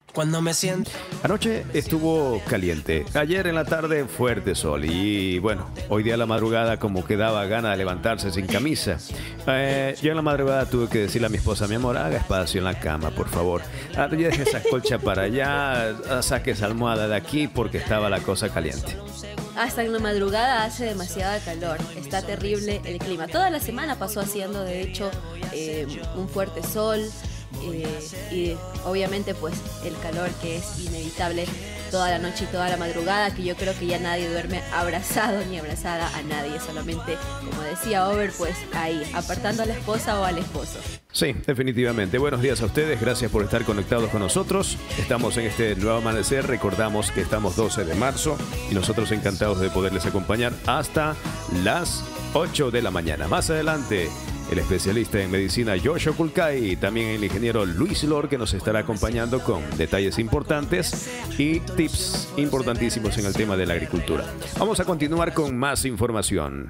Cuando me siento. Anoche estuvo caliente, ayer en la tarde fuerte sol y bueno, hoy día a la madrugada como que daba gana de levantarse sin camisa. Yo en la madrugada tuve que decirle a mi esposa, mi amor, haga espacio en la cama, por favor. Ya deje esa colcha para allá, saque esa almohada de aquí porque estaba la cosa caliente. Hasta en la madrugada hace demasiada calor, está terrible el clima. Toda la semana pasó haciendo, de hecho, un fuerte sol. Y obviamente pues el calor que es inevitable toda la noche y toda la madrugada, que yo creo que ya nadie duerme abrazado ni abrazada a nadie, solamente, como decía Over, pues ahí, apartando a la esposa o al esposo. Sí, definitivamente. Buenos días a ustedes, gracias por estar conectados con nosotros. Estamos en este nuevo amanecer, recordamos que estamos 12 de marzo y nosotros encantados de poderles acompañar hasta las 8 de la mañana. Más adelante, el especialista en medicina Joshua Kulkai y también el ingeniero Luis Lor, que nos estará acompañando con detalles importantes y tips importantísimos en el tema de la agricultura. Vamos a continuar con más información.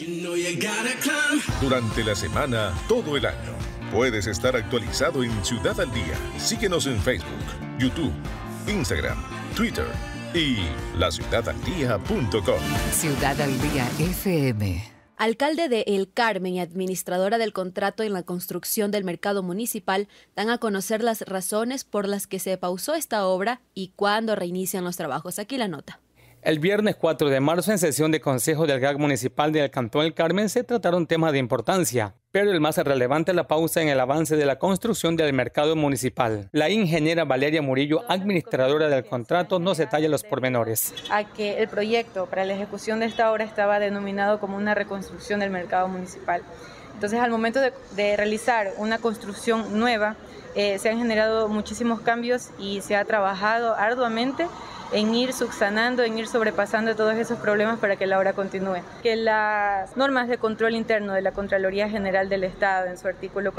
Durante la semana, todo el año, puedes estar actualizado en Ciudad al Día. Síguenos en Facebook, YouTube, Instagram, Twitter y laciudadaldía.com. Ciudad al Día FM. Alcalde de El Carmen y administradora del contrato en la construcción del mercado municipal dan a conocer las razones por las que se pausó esta obra y cuándo reinician los trabajos. Aquí la nota. El viernes 4 de marzo, en sesión de Consejo del GAC Municipal del Cantón El Carmen, se trataron temas de importancia, pero el más relevante es la pausa en el avance de la construcción del mercado municipal. La ingeniera Valeria Murillo, administradora del contrato, nos detalla los pormenores. A que el proyecto para la ejecución de esta obra estaba denominado como una reconstrucción del mercado municipal. Entonces, al momento de realizar una construcción nueva, se han generado muchísimos cambios y se ha trabajado arduamente en ir subsanando, en ir sobrepasando todos esos problemas para que la obra continúe. Que las normas de control interno de la Contraloría General del Estado, en su artículo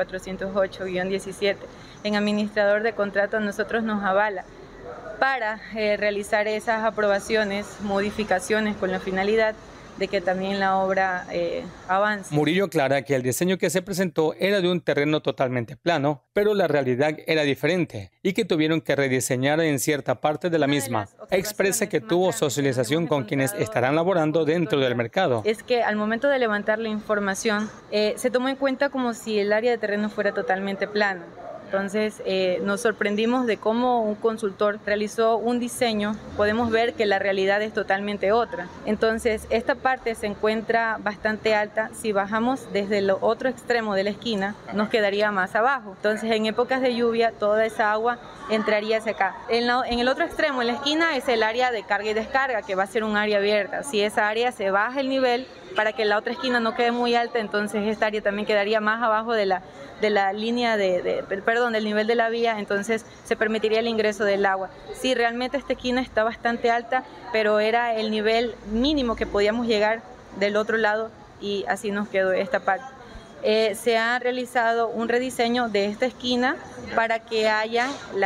408-17, en administrador de contrato, a nosotros nos avala para realizar esas aprobaciones, modificaciones con la finalidad de que también la obra avance. Murillo aclara que el diseño que se presentó era de un terreno totalmente plano, pero la realidad era diferente y que tuvieron que rediseñar en cierta parte de la misma. Expresa que tuvo socialización con quienes estarán laborando dentro del mercado. Es que al momento de levantar la información, se tomó en cuenta como si el área de terreno fuera totalmente plano. Entonces nos sorprendimos de cómo un consultor realizó un diseño, podemos ver que la realidad es totalmente otra. Entonces esta parte se encuentra bastante alta, si bajamos desde el otro extremo de la esquina nos quedaría más abajo. Entonces en épocas de lluvia toda esa agua entraría hacia acá. En el otro extremo, en la esquina, es el área de carga y descarga, que va a ser un área abierta. Si esa área se baja el nivel para que la otra esquina no quede muy alta, entonces esta área también quedaría más abajo de la línea del nivel de la vía, entonces se permitiría el ingreso del agua. Sí, realmente esta esquina está bastante alta, pero era el nivel mínimo que podíamos llegar del otro lado y así nos quedó esta parte. Se ha realizado un rediseño de esta esquina para que haya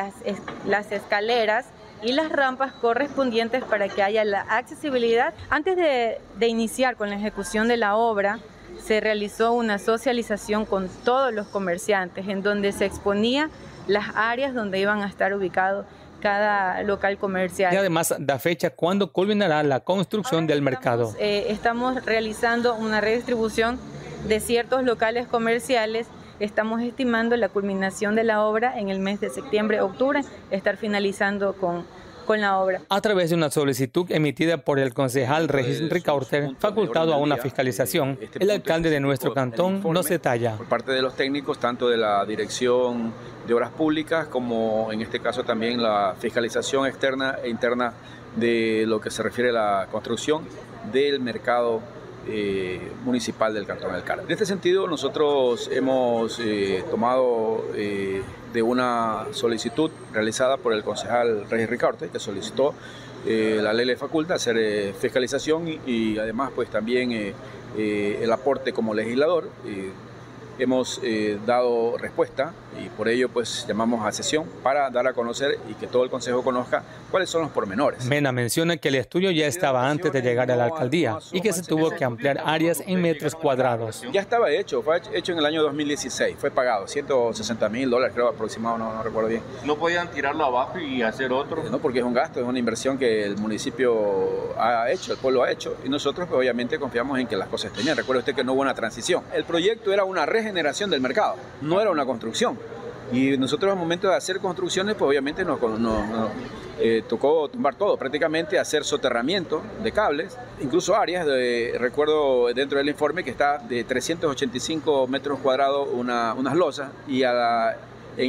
las escaleras y las rampas correspondientes para que haya la accesibilidad. Antes de iniciar con la ejecución de la obra, se realizó una socialización con todos los comerciantes en donde se exponía las áreas donde iban a estar ubicados cada local comercial. Y además da fecha cuándo culminará la construcción del mercado. Estamos realizando una redistribución de ciertos locales comerciales. Estamos estimando la culminación de la obra en el mes de septiembre-octubre, estar finalizando con la obra. A través de una solicitud emitida por el concejal Regis Ricaurte, facultado a una fiscalización, el alcalde de nuestro cantón nos detalla. Por parte de los técnicos, tanto de la Dirección de Obras Públicas, como en este caso también la fiscalización externa e interna de lo que se refiere a la construcción del mercado municipal del Cantón del Carmen. En este sentido, nosotros hemos tomado de una solicitud realizada por el concejal Regis Ricaurte, que solicitó la ley le faculta hacer fiscalización y además pues también el aporte como legislador hemos dado respuesta y por ello pues llamamos a sesión para dar a conocer y que todo el Consejo conozca cuáles son los pormenores. Mena menciona que el estudio ya estaba antes de llegar a la alcaldía y que se tuvo que ampliar áreas en metros cuadrados. Ya estaba hecho, fue hecho en el año 2016, fue pagado, $160,000 creo aproximado, no recuerdo bien. ¿No podían tirarlo abajo y hacer otro? No, porque es un gasto, es una inversión que el municipio ha hecho, el pueblo ha hecho, y nosotros pues, obviamente confiamos en que las cosas estén bien. Recuerde usted que no hubo una transición. El proyecto era una regeneración del mercado, no era una construcción. Y nosotros al momento de hacer construcciones, pues obviamente nos tocó tumbar todo, prácticamente hacer soterramiento de cables, incluso áreas, recuerdo dentro del informe que está de 385 metros cuadrados unas losas y ya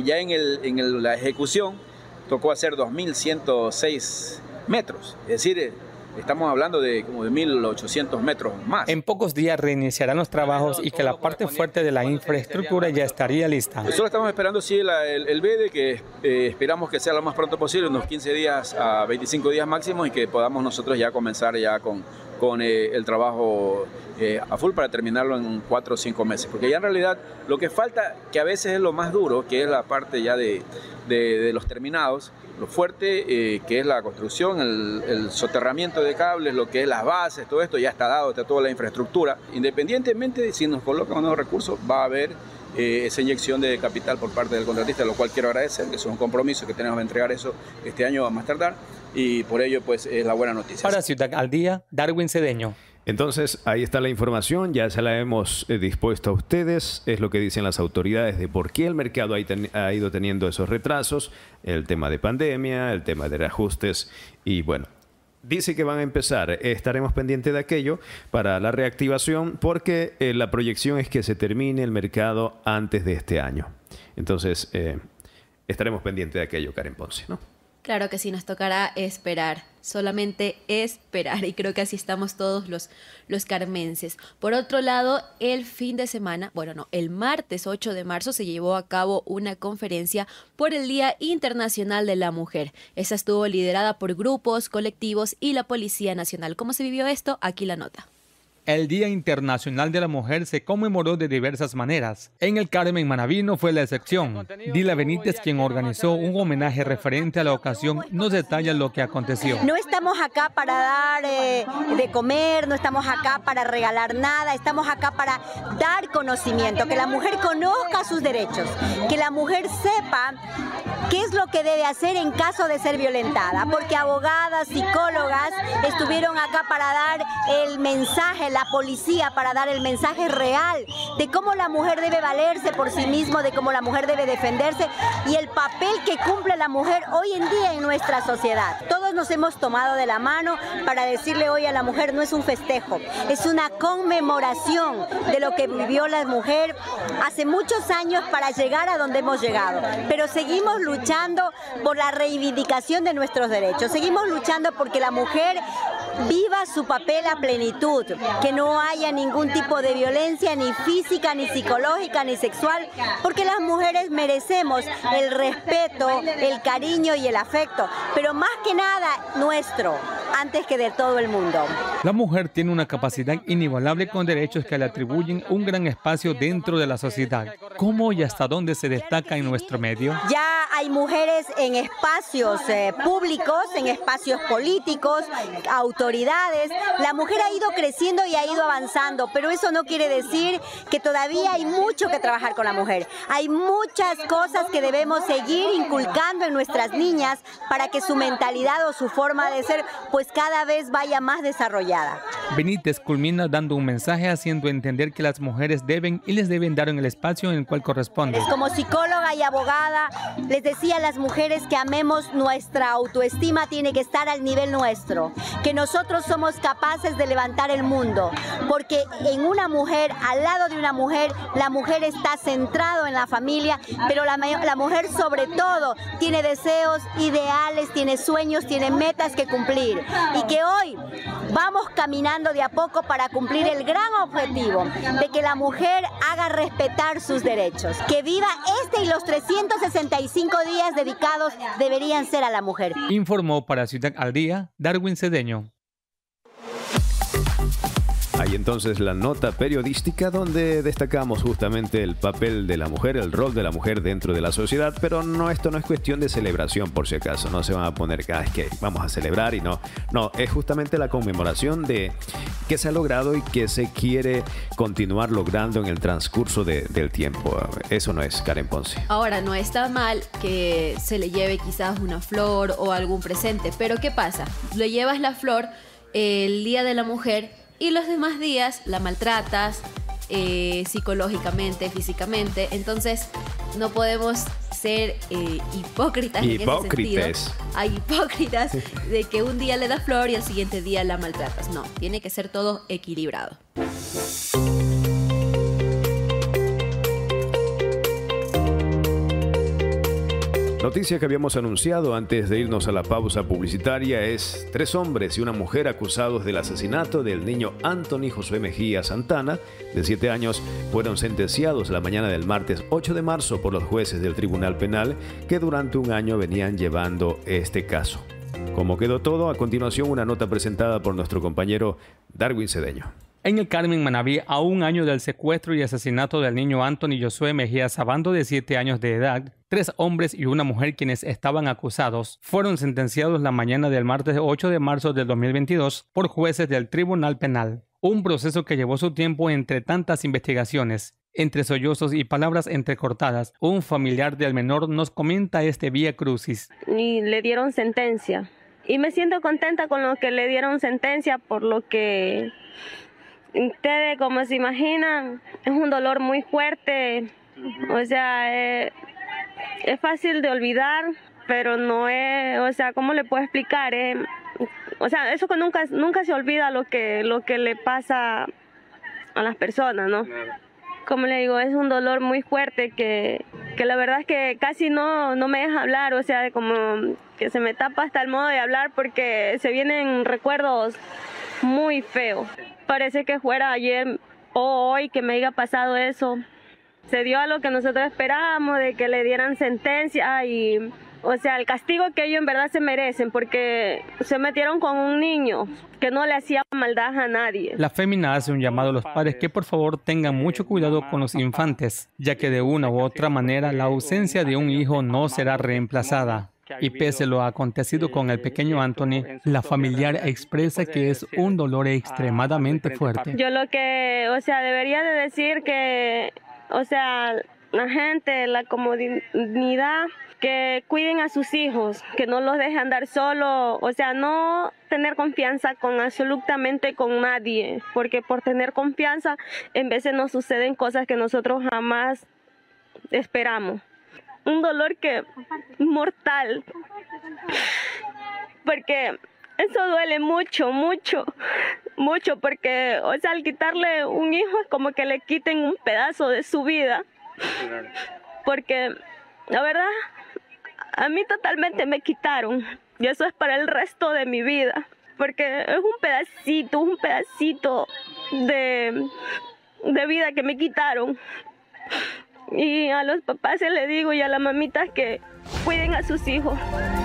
en la ejecución tocó hacer 2.106 metros, es decir, estamos hablando de como de 1.800 metros más. En pocos días reiniciarán los trabajos y que la parte fuerte de la infraestructura ya estaría lista. Solo estamos esperando sí, el BEDE, que esperamos que sea lo más pronto posible, unos 15 días a 25 días máximo, y que podamos nosotros ya comenzar ya con el trabajo a full para terminarlo en 4 o 5 meses. Porque ya en realidad lo que falta, que a veces es lo más duro, que es la parte ya de los terminados, lo fuerte que es la construcción, el soterramiento de cables, lo que es las bases, todo esto ya está dado, está toda la infraestructura. Independientemente de si nos colocan nuevos recursos, va a haber esa inyección de capital por parte del contratista, lo cual quiero agradecer, que es un compromiso que tenemos que entregar eso este año a más tardar, y por ello pues es la buena noticia. Para Ciudad al Día, Darwin Cedeño. Entonces, ahí está la información, ya se la hemos dispuesto a ustedes, es lo que dicen las autoridades de por qué el mercado ha ido teniendo esos retrasos, el tema de pandemia, el tema de reajustes y bueno, dice que van a empezar, estaremos pendientes de aquello para la reactivación porque la proyección es que se termine el mercado antes de este año. Entonces, estaremos pendientes de aquello, Karen Ponce, ¿no? Claro que sí, nos tocará esperar, solamente esperar, y creo que así estamos todos los carmenses. Por otro lado, el martes 8 de marzo se llevó a cabo una conferencia por el Día Internacional de la Mujer. Esa estuvo liderada por grupos, colectivos y la Policía Nacional. ¿Cómo se vivió esto? Aquí la nota. El Día Internacional de la Mujer se conmemoró de diversas maneras. En el Carmen Manaví no fue la excepción. Dila Benítez, quien organizó un homenaje referente a la ocasión, nos detalla lo que aconteció. No estamos acá para dar de comer, no estamos acá para regalar nada, estamos acá para dar conocimiento, que la mujer conozca sus derechos, que la mujer sepa qué es lo que debe hacer en caso de ser violentada, porque abogadas, psicólogas estuvieron acá para dar el mensaje, la policía para dar el mensaje real de cómo la mujer debe valerse por sí misma, de cómo la mujer debe defenderse y el papel que cumple la mujer hoy en día en nuestra sociedad. Todos nos hemos tomado de la mano para decirle hoy a la mujer no es un festejo, es una conmemoración de lo que vivió la mujer hace muchos años para llegar a donde hemos llegado, pero seguimos luchando por la reivindicación de nuestros derechos, seguimos luchando porque la mujer viva su papel a plenitud, que no haya ningún tipo de violencia ni física, ni psicológica, ni sexual, porque las mujeres merecemos el respeto, el cariño y el afecto, pero más que nada nuestro, antes que de todo el mundo. La mujer tiene una capacidad inigualable con derechos que le atribuyen un gran espacio dentro de la sociedad. ¿Cómo y hasta dónde se destaca en nuestro medio? Ya hay mujeres en espacios públicos, en espacios políticos, autoridades. La mujer ha ido creciendo y ha ido avanzando, pero eso no quiere decir que todavía hay mucho que trabajar con la mujer. Hay muchas cosas que debemos seguir inculcando en nuestras niñas para que su mentalidad o su forma de ser pues cada vez vaya más desarrollada. Benítez culmina dando un mensaje haciendo entender que las mujeres deben y les deben dar en el espacio en el cual corresponde. Como psicóloga y abogada, les decía a las mujeres que amemos, nuestra autoestima tiene que estar al nivel nuestro, que nosotros somos capaces de levantar el mundo, porque en una mujer, al lado de una mujer, la mujer está centrado en la familia, pero la mujer sobre todo tiene deseos, ideales, tiene sueños, tiene metas que cumplir, y que hoy vamos caminando de a poco para cumplir el gran objetivo de que la mujer haga respetar sus derechos, que viva este y los 365 días dedicados deberían ser a la mujer. Informó para Ciudad al Día, Darwin Cedeño. Hay entonces la nota periodística donde destacamos justamente el papel de la mujer, el rol de la mujer dentro de la sociedad, pero esto no es cuestión de celebración, por si acaso, no se van a poner que es que vamos a celebrar y no, es justamente la conmemoración de que se ha logrado y que se quiere continuar logrando en el transcurso del tiempo. Eso no es, Karen Ponce. Ahora, no está mal que se le lleve quizás una flor o algún presente, pero ¿qué pasa? Le llevas la flor el Día de la Mujer y los demás días la maltratas psicológicamente, físicamente. Entonces no podemos ser hipócritas en ese sentido. Hay hipócritas de que un día le das flor y al siguiente día la maltratas. No, tiene que ser todo equilibrado. Noticia que habíamos anunciado antes de irnos a la pausa publicitaria es 3 hombres y una mujer acusados del asesinato del niño Anthony Josué Mejía Santana, de 7 años, fueron sentenciados la mañana del martes 8 de marzo por los jueces del Tribunal Penal que durante un año venían llevando este caso. ¿Cómo quedó todo? A continuación, una nota presentada por nuestro compañero Darwin Cedeño. En el Carmen Manaví, a un año del secuestro y asesinato del niño Anthony Josué Mejía Sabando, de 7 años de edad, 3 hombres y una mujer quienes estaban acusados fueron sentenciados la mañana del martes 8 de marzo del 2022 por jueces del Tribunal Penal. Un proceso que llevó su tiempo entre tantas investigaciones. Entre sollozos y palabras entrecortadas, un familiar del menor nos comenta este vía crucis. Y le dieron sentencia. Y me siento contenta con lo que le dieron sentencia, por lo que ustedes, como se imaginan, es un dolor muy fuerte. O sea, es fácil de olvidar, pero no es, o sea, ¿cómo le puedo explicar? O sea, eso que nunca se olvida lo que le pasa a las personas, ¿no? Como le digo, es un dolor muy fuerte que la verdad es que casi no me deja hablar, o sea, como que se me tapa hasta el modo de hablar porque se vienen recuerdos muy feos. Parece que fuera ayer o hoy que me haya pasado eso. Se dio a lo que nosotros esperábamos, de que le dieran sentencia y, o sea, el castigo que ellos en verdad se merecen, porque se metieron con un niño que no le hacía maldad a nadie. La fémina hace un llamado a los padres que por favor tengan mucho cuidado con los infantes, ya que de una u otra manera la ausencia de un hijo no será reemplazada. Y pese a lo acontecido con el pequeño Anthony, la familiar expresa que es un dolor extremadamente fuerte. Yo lo que, o sea, debería de decir que, o sea, la gente, la comunidad, que cuiden a sus hijos, que no los dejen andar solos, o sea, no tener confianza con absolutamente con nadie, porque por tener confianza en veces nos suceden cosas que nosotros jamás esperamos. Un dolor que mortal, porque eso duele mucho, porque, o sea, al quitarle un hijo es como que le quiten un pedazo de su vida, porque la verdad, a mí totalmente me quitaron, y eso es para el resto de mi vida, porque es un pedacito de vida que me quitaron. Y a los papás se les digo y a las mamitas que cuiden a sus hijos.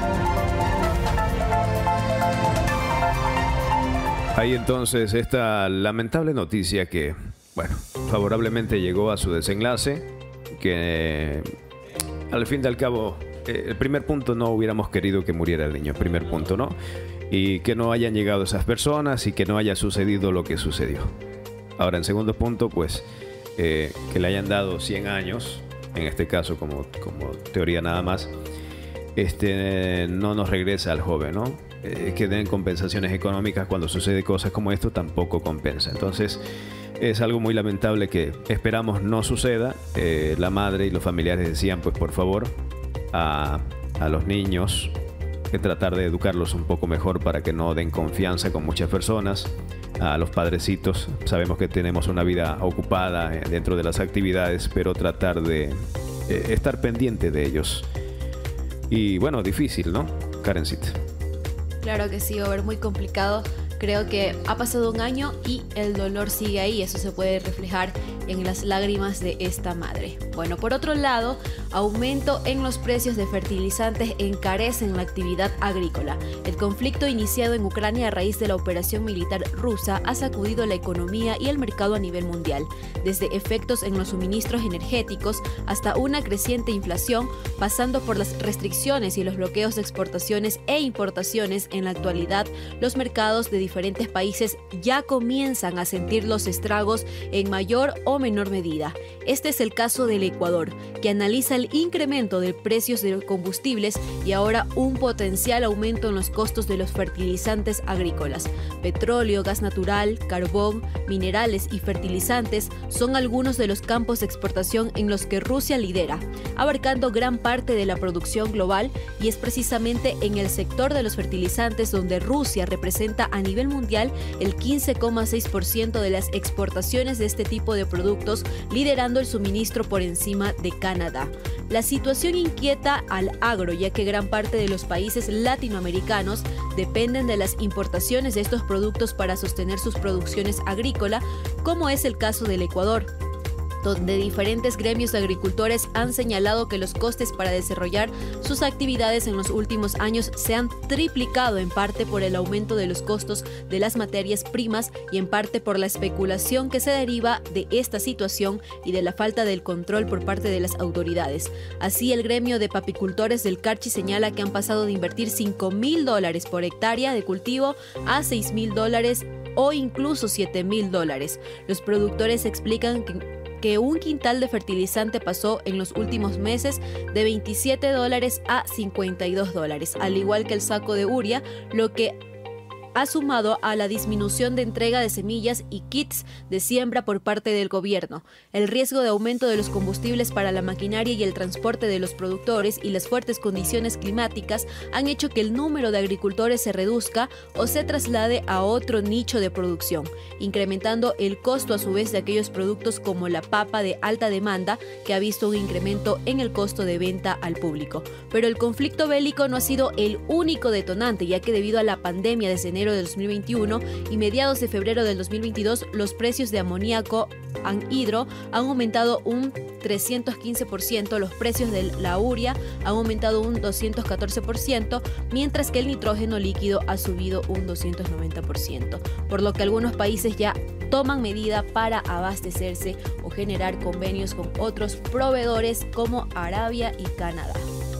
Hay entonces esta lamentable noticia que, bueno, favorablemente llegó a su desenlace, que al fin y al cabo, el primer punto, no hubiéramos querido que muriera el niño, primer punto, ¿no? Y que no hayan llegado esas personas y que no haya sucedido lo que sucedió. Ahora, en segundo punto, pues, que le hayan dado 100 años, en este caso como teoría nada más, no nos regresa al joven, ¿no? Que den compensaciones económicas cuando sucede cosas como esto tampoco compensa. Entonces es algo muy lamentable que esperamos no suceda. La madre y los familiares decían, pues por favor, a los niños, que tratar de educarlos un poco mejor para que no den confianza con muchas personas. A los padrecitos, sabemos que tenemos una vida ocupada dentro de las actividades, pero tratar de estar pendiente de ellos. Y bueno, difícil, ¿no, Karencita? Claro que sí, Over, muy complicado. Creo que ha pasado un año y el dolor sigue ahí. Eso se puede reflejar en las lágrimas de esta madre. Bueno, por otro lado, Aumento en los precios de fertilizantes encarecen la actividad agrícola. El conflicto iniciado en Ucrania a raíz de la operación militar rusa ha sacudido la economía y el mercado a nivel mundial, desde efectos en los suministros energéticos hasta una creciente inflación, pasando por las restricciones y los bloqueos de exportaciones e importaciones. En la actualidad, los mercados de diferentes países ya comienzan a sentir los estragos en mayor o menor medida. Este es el caso del Ecuador, que analiza el incremento de precios de los combustibles y ahora un potencial aumento en los costos de los fertilizantes agrícolas. Petróleo, gas natural, carbón, minerales y fertilizantes son algunos de los campos de exportación en los que Rusia lidera, abarcando gran parte de la producción global, y es precisamente en el sector de los fertilizantes donde Rusia representa a nivel mundial el 15,6% de las exportaciones de este tipo de productos, liderando el suministro por encima de Canadá. La situación inquieta al agro, ya que gran parte de los países latinoamericanos dependen de las importaciones de estos productos para sostener sus producciones agrícolas, como es el caso del Ecuador, donde diferentes gremios de agricultores han señalado que los costes para desarrollar sus actividades en los últimos años se han triplicado, en parte por el aumento de los costos de las materias primas y en parte por la especulación que se deriva de esta situación y de la falta del control por parte de las autoridades. Así, el gremio de papicultores del Carchi señala que han pasado de invertir $5.000 por hectárea de cultivo a $6.000 o incluso $7.000. Los productores explican que un quintal de fertilizante pasó en los últimos meses de $27 a $52, al igual que el saco de urea, lo que ha sumado a la disminución de entrega de semillas y kits de siembra por parte del gobierno. El riesgo de aumento de los combustibles para la maquinaria y el transporte de los productores y las fuertes condiciones climáticas han hecho que el número de agricultores se reduzca o se traslade a otro nicho de producción, incrementando el costo a su vez de aquellos productos como la papa de alta demanda, que ha visto un incremento en el costo de venta al público. Pero el conflicto bélico no ha sido el único detonante, ya que debido a la pandemia desde enero de 2021 y mediados de febrero del 2022, los precios de amoníaco anhidro han aumentado un 315%, los precios de la urea han aumentado un 214%, mientras que el nitrógeno líquido ha subido un 290%, por lo que algunos países ya toman medida para abastecerse o generar convenios con otros proveedores como Arabia y Canadá.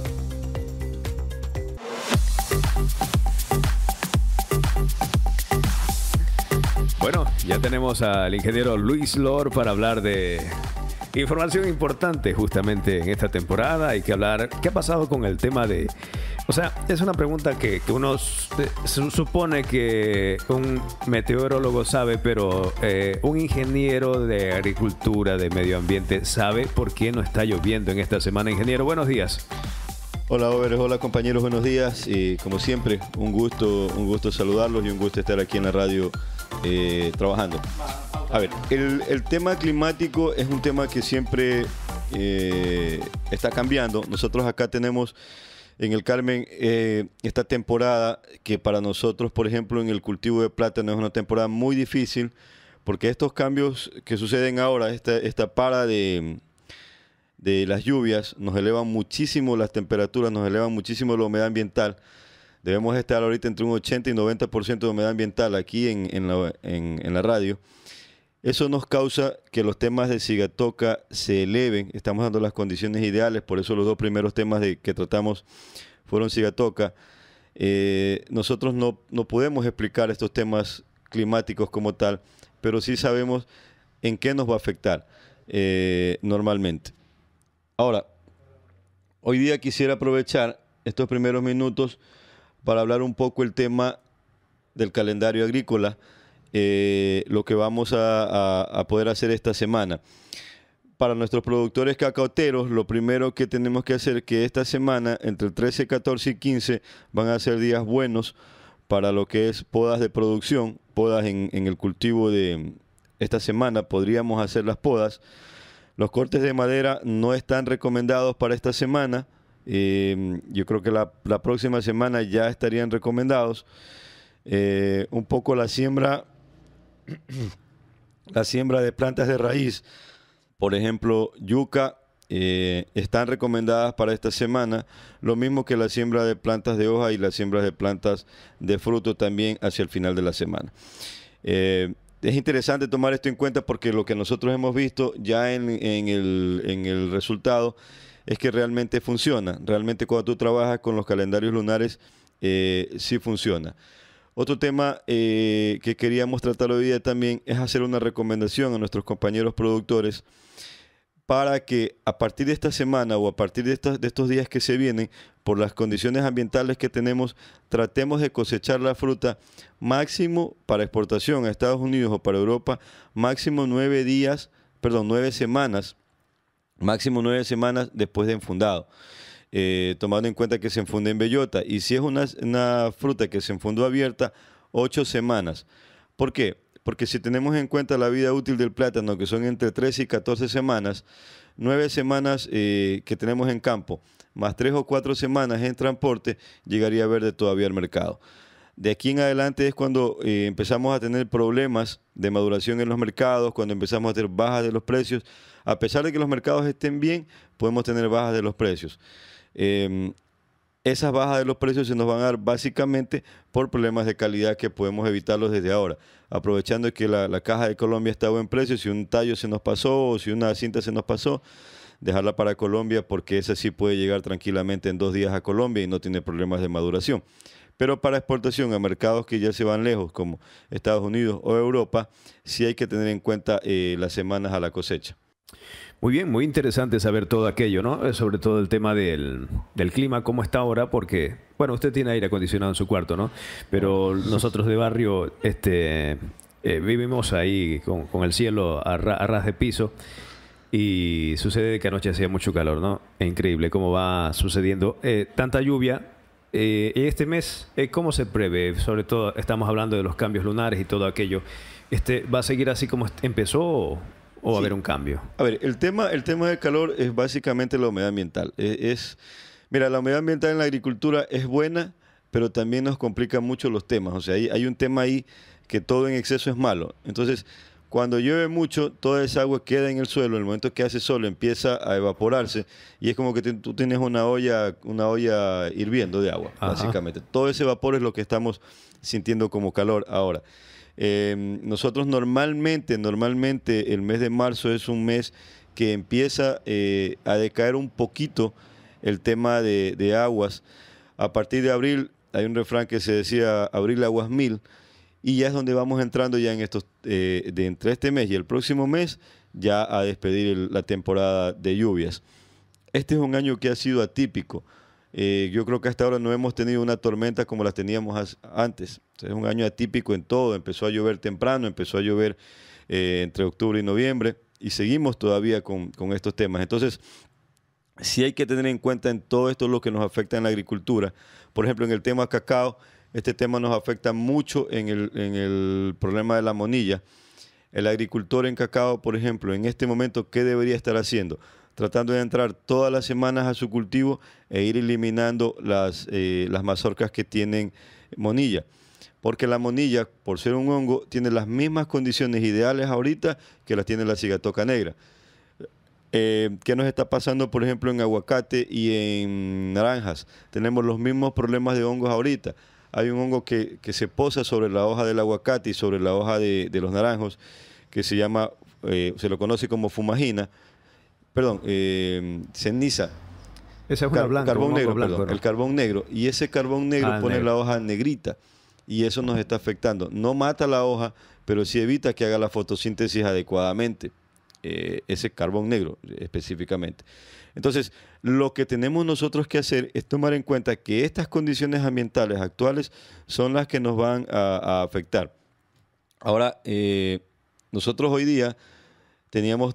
Bueno, ya tenemos al ingeniero Luis Lor para hablar de información importante justamente en esta temporada. Hay que hablar qué ha pasado con el tema de... O sea, es una pregunta que uno supone que un meteorólogo sabe, pero un ingeniero de agricultura, de medio ambiente, sabe por qué no está lloviendo en esta semana. Ingeniero, buenos días. Hola, Over, hola compañeros, buenos días. Como siempre, un gusto saludarlos y un gusto estar aquí en la radio trabajando. A ver, el tema climático es un tema que siempre está cambiando. Nosotros acá tenemos en el Carmen esta temporada que para nosotros, por ejemplo, en el cultivo de plátano es una temporada muy difícil, porque estos cambios que suceden ahora, esta para de las lluvias, nos elevan muchísimo las temperaturas, nos elevan muchísimo la humedad ambiental. Debemos estar ahorita entre un 80 y 90% de humedad ambiental aquí en la radio. Eso nos causa que los temas de cigatoca se eleven. Estamos dando las condiciones ideales, por eso los dos primeros temas que tratamos fueron cigatoca. Nosotros no podemos explicar estos temas climáticos como tal, pero sí sabemos en qué nos va a afectar normalmente. Ahora, hoy día quisiera aprovechar estos primeros minutos para hablar un poco el tema del calendario agrícola, lo que vamos a poder hacer esta semana. Para nuestros productores cacaoteros, lo primero que tenemos que hacer es que esta semana, entre el 13, 14 y 15, van a ser días buenos para lo que es podas de producción, podas en el cultivo de esta semana, podríamos hacer las podas. Los cortes de madera no están recomendados para esta semana. Yo creo que la próxima semana ya estarían recomendados. Un poco la siembra de plantas de raíz, por ejemplo, yuca, están recomendadas para esta semana, lo mismo que la siembra de plantas de hoja y la siembra de plantas de fruto también hacia el final de la semana. Es interesante tomar esto en cuenta porque lo que nosotros hemos visto ya en el resultado es que realmente funciona. Realmente cuando tú trabajas con los calendarios lunares, sí funciona. Otro tema que queríamos tratar hoy día también es hacer una recomendación a nuestros compañeros productores para que a partir de esta semana o a partir de estos días que se vienen, por las condiciones ambientales que tenemos, tratemos de cosechar la fruta máximo para exportación a Estados Unidos o para Europa, máximo 9 semanas, máximo 9 semanas después de enfundado. Tomando en cuenta que se enfunde en bellota, y si es una fruta que se enfundó abierta, 8 semanas. ¿Por qué? Porque si tenemos en cuenta la vida útil del plátano, que son entre 13 y 14 semanas, 9 semanas que tenemos en campo, más 3 o 4 semanas en transporte, llegaría verde todavía al mercado. De aquí en adelante es cuando empezamos a tener problemas de maduración en los mercados, cuando empezamos a tener bajas de los precios. A pesar de que los mercados estén bien, podemos tener bajas de los precios. Esas bajas de los precios se nos van a dar básicamente por problemas de calidad que podemos evitarlos desde ahora. Aprovechando que la caja de Colombia está a buen precio, si un tallo se nos pasó o si una cinta se nos pasó, dejarla para Colombia porque esa sí puede llegar tranquilamente en 2 días a Colombia y no tiene problemas de maduración. Pero para exportación a mercados que ya se van lejos, como Estados Unidos o Europa, sí hay que tener en cuenta las semanas a la cosecha. Muy bien, muy interesante saber todo aquello, ¿no? Sobre todo el tema del clima, cómo está ahora, porque, bueno, usted tiene aire acondicionado en su cuarto, ¿no? Pero nosotros de barrio vivimos ahí con el cielo a ras de piso y sucede que anoche hacía mucho calor, ¿no? Es increíble cómo va sucediendo tanta lluvia. Este mes, ¿cómo se prevé? Sobre todo, estamos hablando de los cambios lunares y todo aquello. ¿Va a seguir así como empezó o va a haber un cambio? A ver, el tema del calor es básicamente la humedad ambiental. Mira, la humedad ambiental en la agricultura es buena, pero también nos complica mucho los temas. O sea, hay un tema ahí que todo en exceso es malo. Entonces, cuando llueve mucho, toda esa agua queda en el suelo. En el momento que hace sol empieza a evaporarse y es como que tú tienes una olla hirviendo de agua, básicamente. Todo ese vapor es lo que estamos sintiendo como calor ahora. Nosotros normalmente el mes de marzo es un mes que empieza a decaer un poquito el tema de aguas. A partir de abril hay un refrán que se decía abril aguas mil, y ya es donde vamos entrando ya en estos entre este mes y el próximo mes ya a despedir la temporada de lluvias. Este es un año que ha sido atípico. Yo creo que hasta ahora no hemos tenido una tormenta como las teníamos antes. Es un año atípico en todo. Empezó a llover temprano, empezó a llover entre octubre y noviembre y seguimos todavía con estos temas. Entonces, sí hay que tener en cuenta en todo esto lo que nos afecta en la agricultura. Por ejemplo, en el tema cacao, este tema nos afecta mucho en el problema de la monilla. El agricultor en cacao, por ejemplo, en este momento, ¿qué debería estar haciendo? Tratando de entrar todas las semanas a su cultivo e ir eliminando las mazorcas que tienen monilla. Porque la monilla, por ser un hongo, tiene las mismas condiciones ideales ahorita que las tiene la cigatoca negra. ¿Qué nos está pasando, por ejemplo, en aguacate y en naranjas? Tenemos los mismos problemas de hongos ahorita. Hay un hongo que se posa sobre la hoja del aguacate y sobre la hoja de los naranjos, que se llama, se lo conoce como fumagina. Perdón, ceniza. Esa es una blanca, carbón negro, blanco, perdón, ¿no? El carbón negro. Y ese carbón negro pone negro. la hoja negrita. Y eso nos está afectando. No mata la hoja, pero sí evita que haga la fotosíntesis adecuadamente. Ese carbón negro específicamente. Entonces, lo que tenemos nosotros que hacer es tomar en cuenta que estas condiciones ambientales actuales son las que nos van a afectar. Ahora, nosotros hoy día teníamos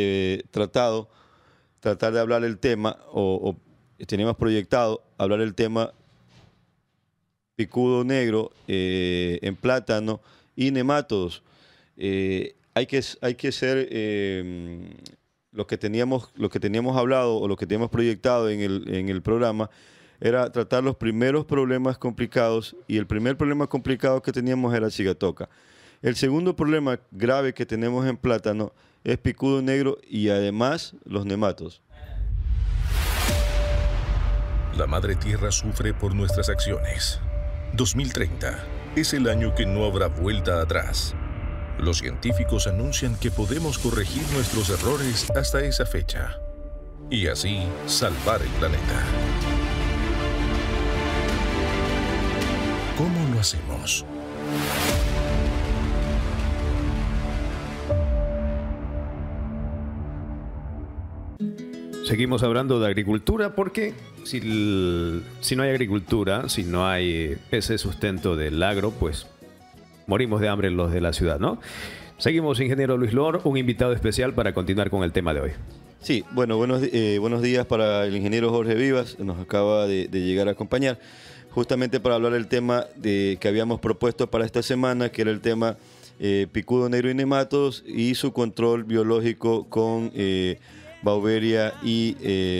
tratar de hablar el tema, o teníamos proyectado hablar el tema picudo negro en plátano y nemátodos. Hay que ser lo que teníamos hablado o lo que teníamos proyectado en el programa era tratar los primeros problemas complicados, y el primer problema complicado que teníamos era cigatoca. El segundo problema grave que tenemos en plátano es picudo negro y además los nematodos. La madre tierra sufre por nuestras acciones. 2030 es el año que no habrá vuelta atrás. Los científicos anuncian que podemos corregir nuestros errores hasta esa fecha y así salvar el planeta. ¿Cómo lo hacemos? Seguimos hablando de agricultura porque si no hay agricultura, si no hay ese sustento del agro, pues morimos de hambre los de la ciudad, ¿no? Seguimos, ingeniero Luis Lor, un invitado especial para continuar con el tema de hoy. Sí, bueno, buenos días para el ingeniero Jorge Vivas, nos acaba de llegar a acompañar, justamente para hablar del tema que habíamos propuesto para esta semana, que era el tema picudo negro y nematodos y su control biológico con Beauveria y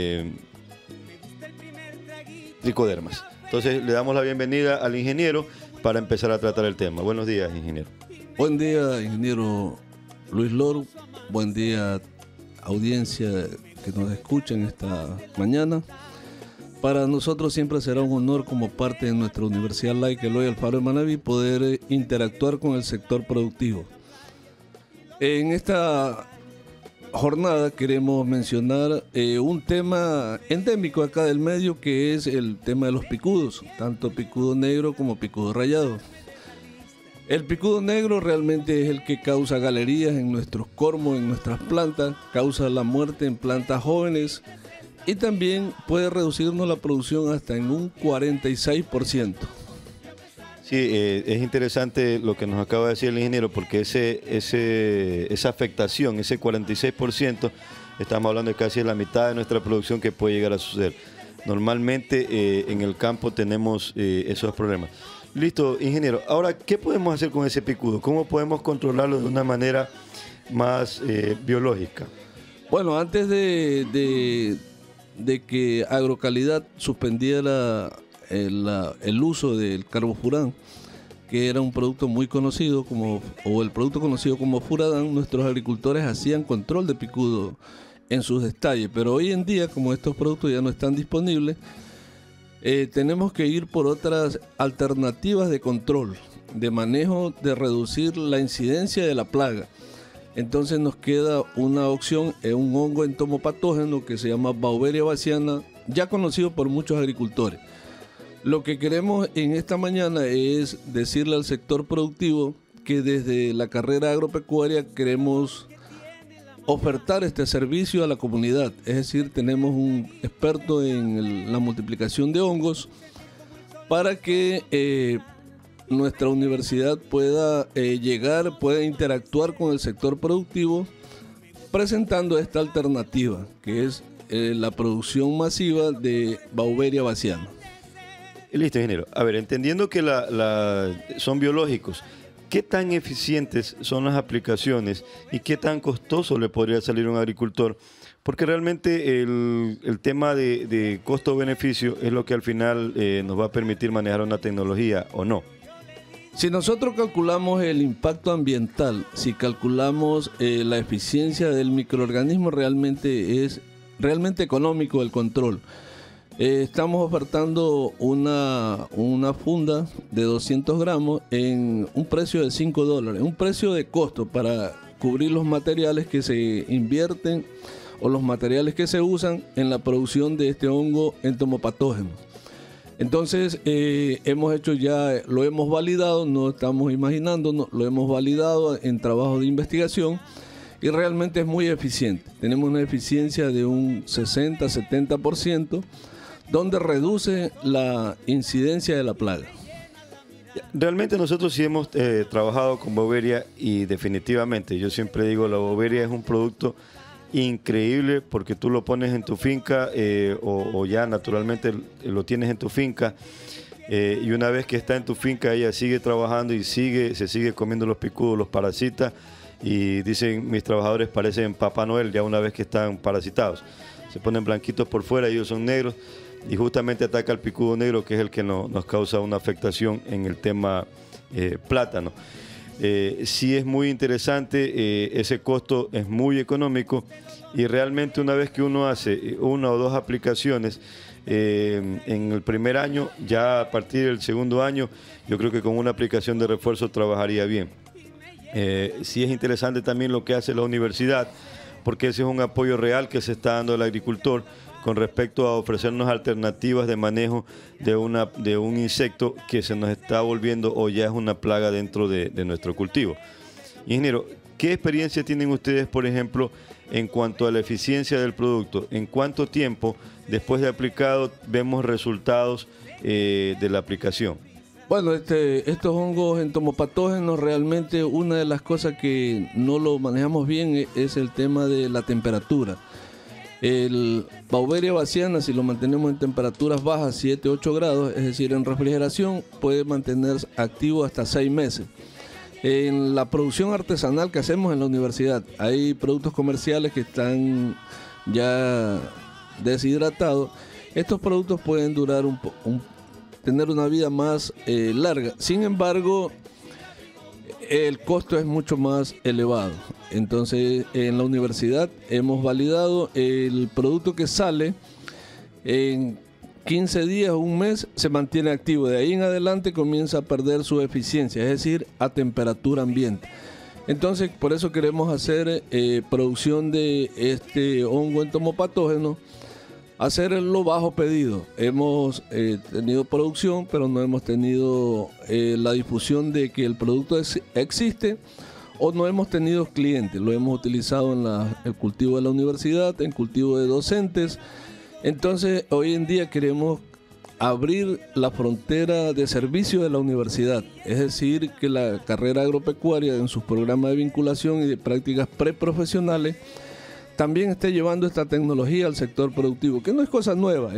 tricodermas. Entonces le damos la bienvenida al ingeniero para empezar a tratar el tema. Buenos días, ingeniero. Buen día, ingeniero Luis Lor. Buen día, audiencia que nos escucha en esta mañana. Para nosotros siempre será un honor como parte de nuestra Universidad laica Eloy Alfaro de Manabí poder interactuar con el sector productivo. En esta jornada queremos mencionar un tema endémico acá del medio, que es el tema de los picudos, tanto picudo negro como picudo rayado. El picudo negro realmente es el que causa galerías en nuestros cormos, en nuestras plantas, causa la muerte en plantas jóvenes y también puede reducirnos la producción hasta en un 46%. Sí, es interesante lo que nos acaba de decir el ingeniero, porque esa afectación, ese 46%, estamos hablando de casi la mitad de nuestra producción que puede llegar a suceder. Normalmente en el campo tenemos esos problemas. Listo, ingeniero. Ahora, ¿qué podemos hacer con ese picudo? ¿Cómo podemos controlarlo de una manera más biológica? Bueno, antes de que Agrocalidad suspendiera el uso del carbofurán, que era un producto muy conocido el producto conocido como furadán, nuestros agricultores hacían control de picudo en sus estalles, pero hoy en día, como estos productos ya no están disponibles, tenemos que ir por otras alternativas de control, de manejo, de reducir la incidencia de la plaga. Entonces nos queda una opción, un hongo entomopatógeno que se llama Beauveria bassiana, ya conocido por muchos agricultores. Lo que queremos en esta mañana es decirle al sector productivo que desde la carrera agropecuaria queremos ofertar este servicio a la comunidad. Es decir, tenemos un experto en la multiplicación de hongos para que nuestra universidad pueda pueda interactuar con el sector productivo presentando esta alternativa, que es la producción masiva de Beauveria bassiana. Listo, ingeniero. A ver, entendiendo que son biológicos, ¿qué tan eficientes son las aplicaciones y qué tan costoso le podría salir a un agricultor? Porque realmente el tema de costo-beneficio es lo que al final nos va a permitir manejar una tecnología o no. Si nosotros calculamos el impacto ambiental, si calculamos la eficiencia del microorganismo, realmente es económico el control. Estamos ofertando una funda de 200 gramos en un precio de $5, un precio de costo para cubrir los materiales que se invierten o los materiales que se usan en la producción de este hongo entomopatógeno. Entonces lo hemos validado, no estamos imaginando, lo hemos validado en trabajos de investigación y realmente es muy eficiente. Tenemos una eficiencia de un 60-70%, donde reduce la incidencia de la plaga. Realmente nosotros sí hemos trabajado con Beauveria y definitivamente, yo siempre digo, la Beauveria es un producto increíble porque tú lo pones en tu finca o ya naturalmente lo tienes en tu finca y una vez que está en tu finca ella sigue trabajando y se sigue comiendo los picudos, los parasitas y dicen mis trabajadores parecen Papá Noel ya una vez que están parasitados. Se ponen blanquitos por fuera, ellos son negros. Y justamente ataca al picudo negro, que es el que nos causa una afectación en el tema plátano. Sí es muy interesante, ese costo es muy económico y realmente una vez que uno hace una o dos aplicaciones, en el primer año. Ya a partir del segundo año, yo creo que con una aplicación de refuerzo trabajaría bien. Sí es interesante también lo que hace la universidad, porque ese es un apoyo real que se está dando al agricultor con respecto a ofrecernos alternativas de manejo de un insecto que se nos está volviendo o ya es una plaga dentro de nuestro cultivo. Ingeniero, ¿qué experiencia tienen ustedes, por ejemplo, en cuanto a la eficiencia del producto? ¿En cuánto tiempo, después de aplicado, vemos resultados de la aplicación? Bueno, estos hongos entomopatógenos, realmente una de las cosas que no lo manejamos bien es el tema de la temperatura. El Beauveria bassiana, si lo mantenemos en temperaturas bajas, 7-8 grados, es decir, en refrigeración, puede mantenerse activo hasta 6 meses. En la producción artesanal que hacemos en la universidad, hay productos comerciales que están ya deshidratados. Estos productos pueden durar tener una vida más larga. Sin embargo, el costo es mucho más elevado. Entonces, en la universidad hemos validado el producto que sale en 15 días o un mes, se mantiene activo. De ahí en adelante comienza a perder su eficiencia, es decir, a temperatura ambiente. Entonces, por eso queremos hacer producción de este hongo entomopatógeno, hacerlo bajo pedido. Hemos tenido producción, pero no hemos tenido la difusión de que el producto existe, o no hemos tenido clientes. Lo hemos utilizado en el cultivo de la universidad, en cultivo de docentes. Entonces, hoy en día queremos abrir la frontera de servicio de la universidad, es decir, que la carrera agropecuaria en sus programas de vinculación y de prácticas preprofesionales también esté llevando esta tecnología al sector productivo, que no es cosa nueva.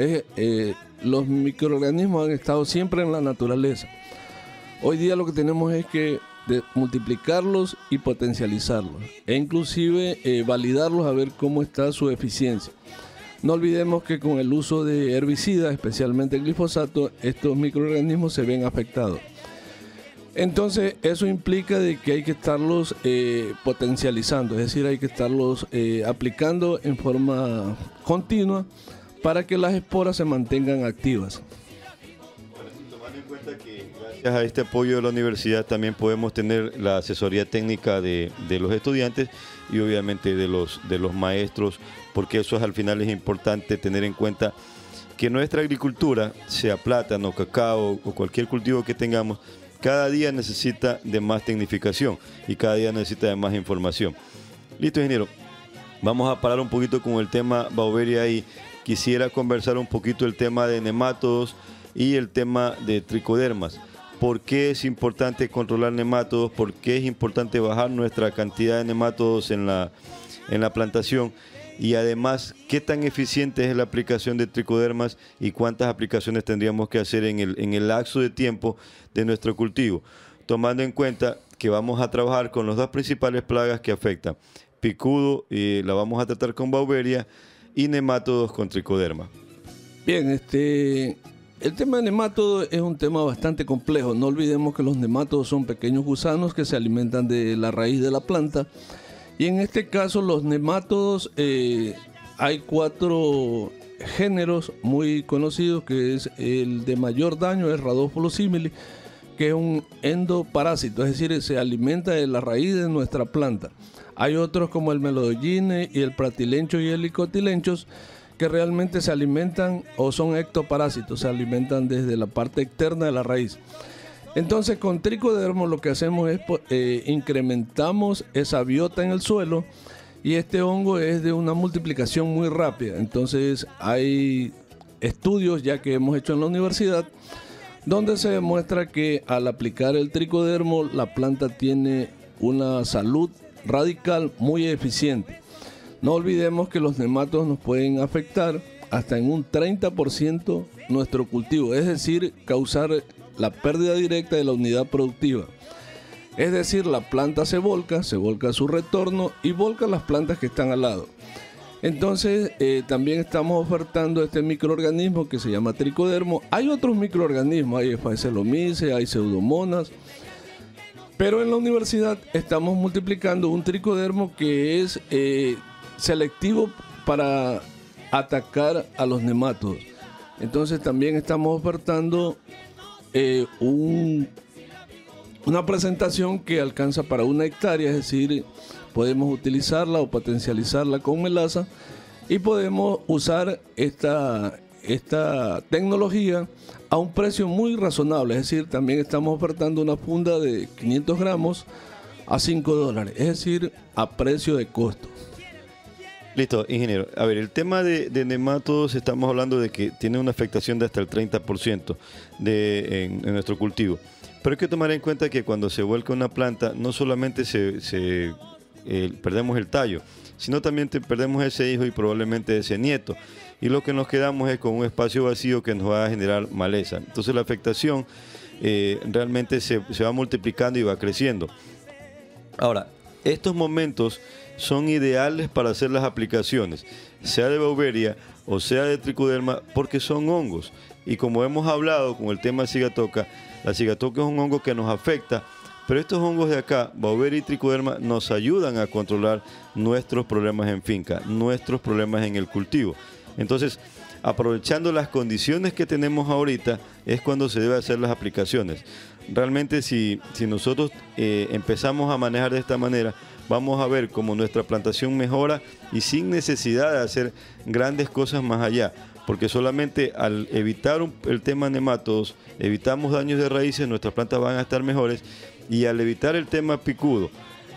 Los microorganismos han estado siempre en la naturaleza. Hoy día lo que tenemos es que multiplicarlos y potencializarlos, e inclusive validarlos a ver cómo está su eficiencia. No olvidemos que con el uso de herbicidas, especialmente el glifosato, estos microorganismos se ven afectados. Entonces, eso implica de que hay que estarlos potencializando, es decir, hay que estarlos aplicando en forma continua para que las esporas se mantengan activas. Tomando en cuenta que gracias a este apoyo de la universidad también podemos tener la asesoría técnica de los estudiantes y obviamente de los maestros, porque eso al final es importante tener en cuenta que nuestra agricultura, sea plátano, cacao o cualquier cultivo que tengamos, cada día necesita de más tecnificación y cada día necesita de más información. Listo, ingeniero. Vamos a parar un poquito con el tema Beauveria y quisiera conversar un poquito el tema de nemátodos y el tema de tricodermas. ¿Por qué es importante controlar nemátodos? ¿Por qué es importante bajar nuestra cantidad de nemátodos en la plantación? Y además, ¿qué tan eficiente es la aplicación de tricodermas y cuántas aplicaciones tendríamos que hacer en el lapso de tiempo de nuestro cultivo? Tomando en cuenta que vamos a trabajar con las dos principales plagas que afectan. Picudo, la vamos a tratar con Beauveria, y nemátodos con tricoderma. Bien, el tema de nemátodos es un tema bastante complejo. No olvidemos que los nemátodos son pequeños gusanos que se alimentan de la raíz de la planta. Y en este caso los nemátodos, hay 4 géneros muy conocidos, que es el de mayor daño, es Rhodopholos simile, que es un endoparásito, es decir, se alimenta de la raíz de nuestra planta. Hay otros como el Melodyne y el Pratylenchos y el Licotylenchos, que realmente se alimentan o son ectoparásitos, se alimentan desde la parte externa de la raíz. Entonces, con tricodermos lo que hacemos es incrementamos esa biota en el suelo, y este hongo es de una multiplicación muy rápida. Entonces, hay estudios ya que hemos hecho en la universidad donde se demuestra que al aplicar el tricodermo la planta tiene una salud radical muy eficiente. No olvidemos que los nemátodos nos pueden afectar hasta en un 30% nuestro cultivo, es decir, causar la pérdida directa de la unidad productiva. Es decir, la planta se volca a su retorno y volca las plantas que están al lado. Entonces, también estamos ofertando este microorganismo que se llama tricodermo. Hay otros microorganismos, hay Phacelomices, hay Pseudomonas, pero en la universidad estamos multiplicando un tricodermo que es selectivo para atacar a los nemátodos. Entonces también estamos ofertando una presentación que alcanza para 1 hectárea, es decir, podemos utilizarla o potencializarla con melaza y podemos usar esta tecnología a un precio muy razonable. Es decir, también estamos ofertando una funda de 500 gramos a $5, es decir, a precio de costo. Listo, ingeniero. A ver, el tema de nematodos, estamos hablando de que tiene una afectación de hasta el 30% en nuestro cultivo. Pero hay que tomar en cuenta que cuando se vuelca una planta, no solamente perdemos el tallo, sino también perdemos ese hijo y probablemente ese nieto. Y lo que nos quedamos es con un espacio vacío que nos va a generar maleza. Entonces la afectación realmente se va multiplicando y va creciendo. Ahora, estos momentos son ideales para hacer las aplicaciones, sea de Beauveria o sea de Tricoderma, porque son hongos. Y como hemos hablado con el tema cigatoca, la cigatoca es un hongo que nos afecta, pero estos hongos de acá, Beauveria y Tricoderma, nos ayudan a controlar nuestros problemas en finca, nuestros problemas en el cultivo. Entonces, aprovechando las condiciones que tenemos ahorita, es cuando se debe hacer las aplicaciones. Realmente, si nosotros empezamos a manejar de esta manera, vamos a ver cómo nuestra plantación mejora y sin necesidad de hacer grandes cosas más allá. Porque solamente al evitar el tema nemátodos, evitamos daños de raíces, nuestras plantas van a estar mejores. Y al evitar el tema picudo,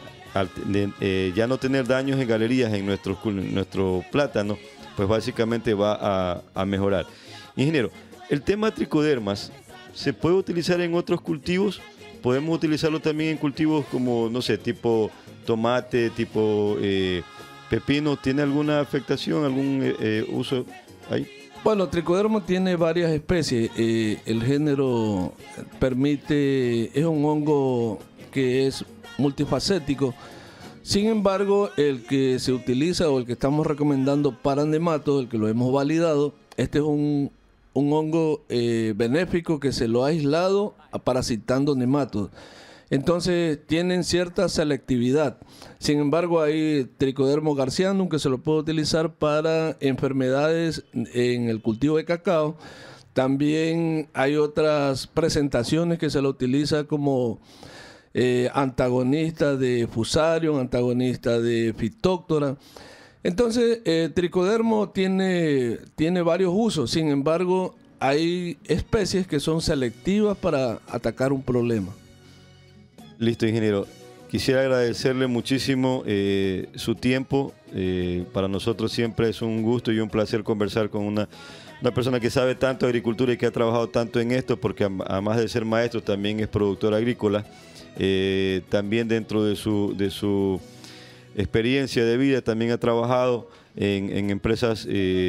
ya no tener daños en galerías en nuestro plátano, pues básicamente va a mejorar. Ingeniero, el tema tricodermas, ¿se puede utilizar en otros cultivos? ¿Podemos utilizarlo también en cultivos como, no sé, tipo tomate, tipo pepino? ¿Tiene alguna afectación, algún uso ahí? Bueno, Tricoderma tiene varias especies. El género es un hongo que es multifacético. Sin embargo, el que se utiliza o el que estamos recomendando para nematodos, el que lo hemos validado, este es un hongo benéfico que se lo ha aislado parasitando nematodos. Entonces tienen cierta selectividad. Sin embargo, hay Tricoderma garcianum que se lo puede utilizar para enfermedades en el cultivo de cacao. También hay otras presentaciones que se lo utiliza como antagonista de Fusarium, antagonista de Phytophthora. Entonces, Tricoderma tiene varios usos. Sin embargo, hay especies que son selectivas para atacar un problema. Listo, ingeniero. Quisiera agradecerle muchísimo su tiempo. Para nosotros siempre es un gusto y un placer conversar con una persona que sabe tanto de agricultura y que ha trabajado tanto en esto, porque además de ser maestro también es productor agrícola. También dentro de su experiencia de vida también ha trabajado en empresas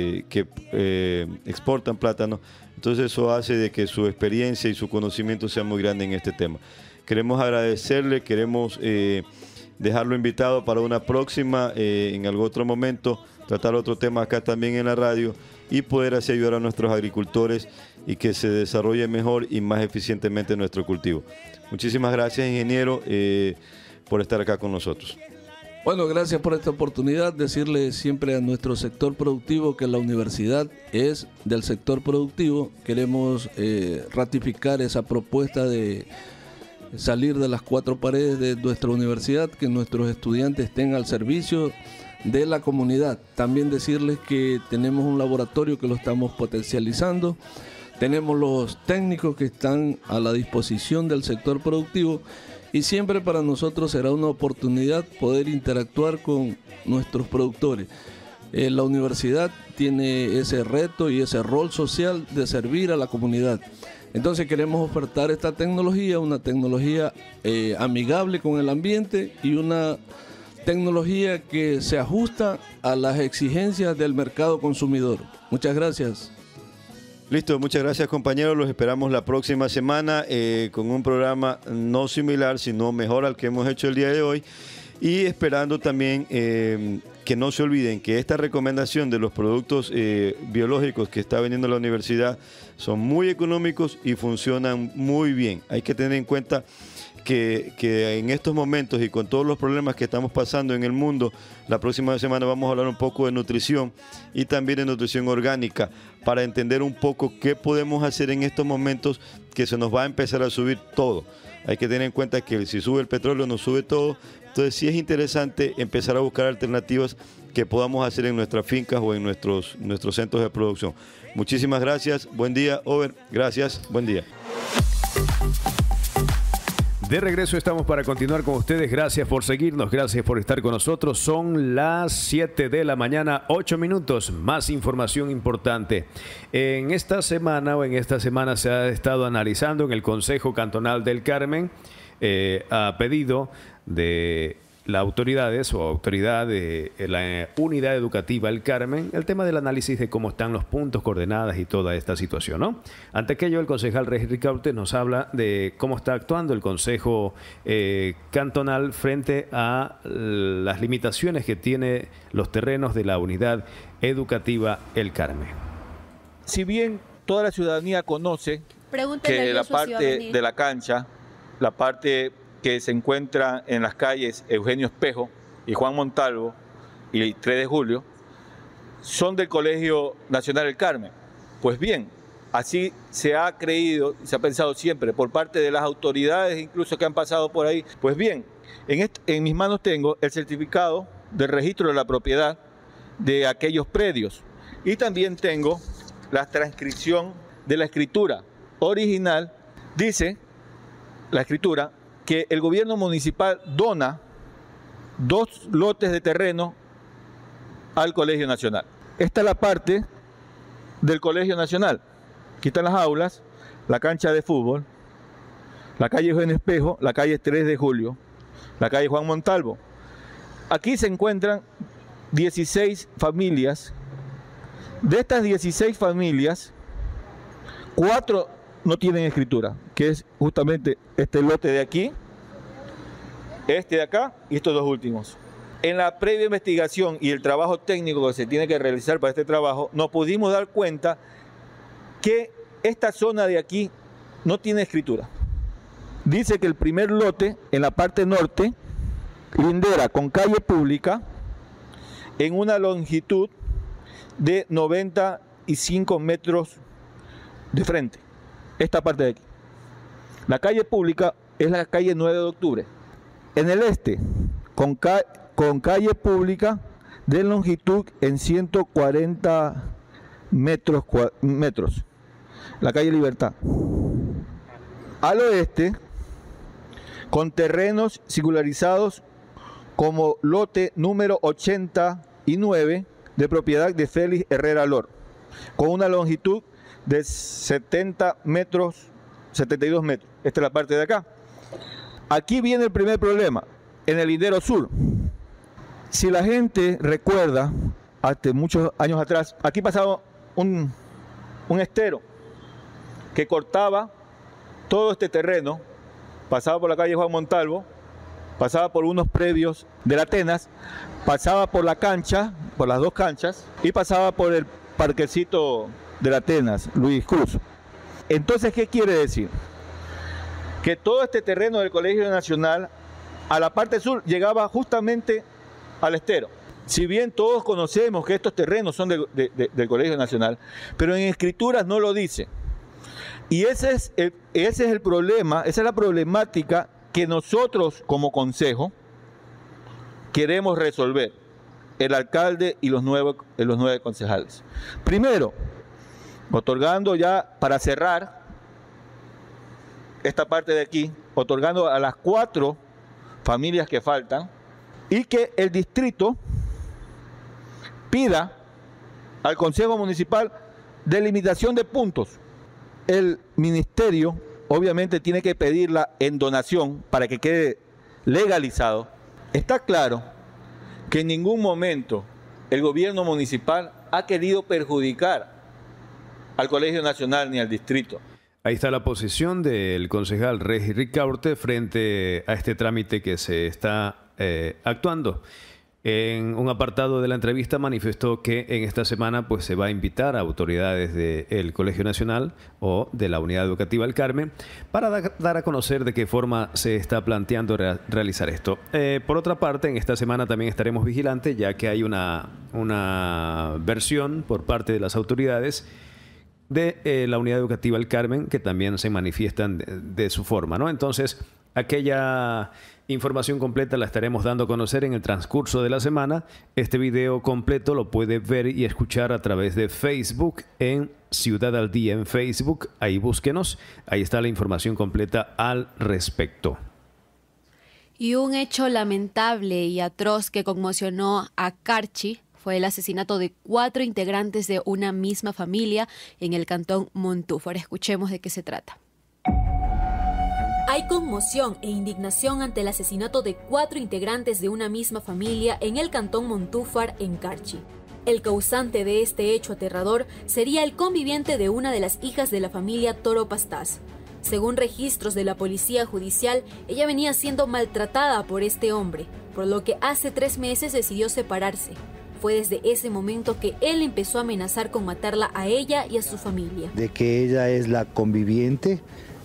que exportan plátano. Entonces eso hace de que su experiencia y su conocimiento sea muy grande en este tema. Queremos agradecerle, queremos dejarlo invitado para una próxima, en algún otro momento, tratar otro tema acá también en la radio y poder así ayudar a nuestros agricultores y que se desarrolle mejor y más eficientemente nuestro cultivo. Muchísimas gracias, ingeniero, por estar acá con nosotros. Bueno, gracias por esta oportunidad. Decirle siempre a nuestro sector productivo que la universidad es del sector productivo. Queremos ratificar esa propuesta de salir de las 4 paredes de nuestra universidad, que nuestros estudiantes estén al servicio de la comunidad. También decirles que tenemos un laboratorio que lo estamos potencializando, tenemos los técnicos que están a la disposición del sector productivo y siempre para nosotros será una oportunidad poder interactuar con nuestros productores. La universidad tiene ese reto y ese rol social de servir a la comunidad. Entonces queremos ofertar esta tecnología, una tecnología amigable con el ambiente y una tecnología que se ajusta a las exigencias del mercado consumidor. Muchas gracias. Listo, muchas gracias, compañeros. Los esperamos la próxima semana con un programa no similar, sino mejor al que hemos hecho el día de hoy. Y esperando también que no se olviden que esta recomendación de los productos biológicos que está vendiendo la universidad son muy económicos y funcionan muy bien. Hay que tener en cuenta que en estos momentos y con todos los problemas que estamos pasando en el mundo, la próxima semana vamos a hablar un poco de nutrición y también de nutrición orgánica para entender un poco qué podemos hacer en estos momentos que se nos va a empezar a subir todo. Hay que tener en cuenta que si sube el petróleo nos sube todo, entonces sí es interesante empezar a buscar alternativas que podamos hacer en nuestras fincas o en nuestros centros de producción. Muchísimas gracias, buen día, Over, gracias, buen día. De regreso estamos para continuar con ustedes. Gracias por seguirnos, gracias por estar con nosotros. Son las 7 de la mañana, 8 minutos. Más información importante. En esta semana se ha estado analizando en el Consejo Cantonal del Carmen a pedido de las autoridades o autoridad de la unidad educativa El Carmen, el tema del análisis de cómo están los puntos, coordenadas y toda esta situación, ¿no? Ante aquello, el concejal Regis Ricaurte nos habla de cómo está actuando el Consejo Cantonal frente a las limitaciones que tiene los terrenos de la unidad educativa El Carmen. Si bien toda la ciudadanía conoce que la parte de la cancha, la parte que se encuentra en las calles Eugenio Espejo y Juan Montalvo y 3 de julio, son del Colegio Nacional El Carmen. Pues bien, así se ha creído, se ha pensado siempre por parte de las autoridades incluso que han pasado por ahí. Pues bien, en mis manos tengo el certificado de registro de la propiedad de aquellos predios y también tengo la transcripción de la escritura original. Dice la escritura que el gobierno municipal dona 2 lotes de terreno al Colegio Nacional. Esta es la parte del Colegio Nacional. Aquí están las aulas, la cancha de fútbol, la calle Eugenio Espejo, la calle 3 de julio, la calle Juan Montalvo. Aquí se encuentran 16 familias. De estas 16 familias, 4 no tienen escritura, que es justamente este lote de aquí, este de acá y estos 2 últimos. En la previa investigación y el trabajo técnico que se tiene que realizar para este trabajo, nos pudimos dar cuenta que esta zona de aquí no tiene escritura. Dice que el primer lote en la parte norte lindera con calle pública en una longitud de 95 metros de frente. Esta parte de aquí. La calle pública es la calle 9 de octubre. En el este, con calle pública de longitud en 140 metros. La calle Libertad. Al oeste, con terrenos singularizados como lote número 89 de propiedad de Félix Herrera Lor, con una longitud de 72 metros. Esta es la parte de acá. Aquí viene el primer problema, en el lindero sur. Si la gente recuerda, hace muchos años atrás, aquí pasaba un estero que cortaba todo este terreno, pasaba por la calle Juan Montalvo, pasaba por unos predios de la Atenas, pasaba por la cancha, por las 2 canchas, y pasaba por el parquecito de la Atenas, Luis Cruz. Entonces, ¿qué quiere decir? Que todo este terreno del Colegio Nacional, a la parte sur, llegaba justamente al estero. Si bien todos conocemos que estos terrenos son del Colegio Nacional, pero en escrituras no lo dice. Y ese es el problema, esa es la problemática que nosotros como consejo queremos resolver, el alcalde y los 9 concejales. Primero, otorgando ya, para cerrar esta parte de aquí, otorgando a las 4 familias que faltan, y que el distrito pida al Consejo Municipal delimitación de puntos. El ministerio obviamente tiene que pedirla en donación para que quede legalizado. Está claro que en ningún momento el gobierno municipal ha querido perjudicar al Colegio Nacional ni al distrito. Ahí está la posición del concejal Regis Ricaurte frente a este trámite que se está actuando. En un apartado de la entrevista manifestó que en esta semana pues, se va a invitar a autoridades del Colegio Nacional o de la Unidad Educativa El Carmen para dar a conocer de qué forma se está planteando realizar esto. Por otra parte, en esta semana también estaremos vigilantes, ya que hay una versión por parte de las autoridades de la Unidad Educativa El Carmen que también se manifiestan de su forma, ¿no? Entonces, aquella información completa la estaremos dando a conocer en el transcurso de la semana. Este video completo lo puede ver y escuchar a través de Facebook en Ciudad al Día en Facebook. Ahí búsquenos, ahí está la información completa al respecto. Y un hecho lamentable y atroz que conmocionó a Carchi fue el asesinato de 4 integrantes de una misma familia en el cantón Montúfar. Escuchemos de qué se trata. Hay conmoción e indignación ante el asesinato de 4 integrantes de una misma familia en el cantón Montúfar, en Carchi. El causante de este hecho aterrador sería el conviviente de una de las hijas de la familia Toro Pastás. Según registros de la policía judicial, ella venía siendo maltratada por este hombre, por lo que hace 3 meses decidió separarse. Fue desde ese momento que él empezó a amenazar con matarla a ella y a su familia. De que ella es la conviviente,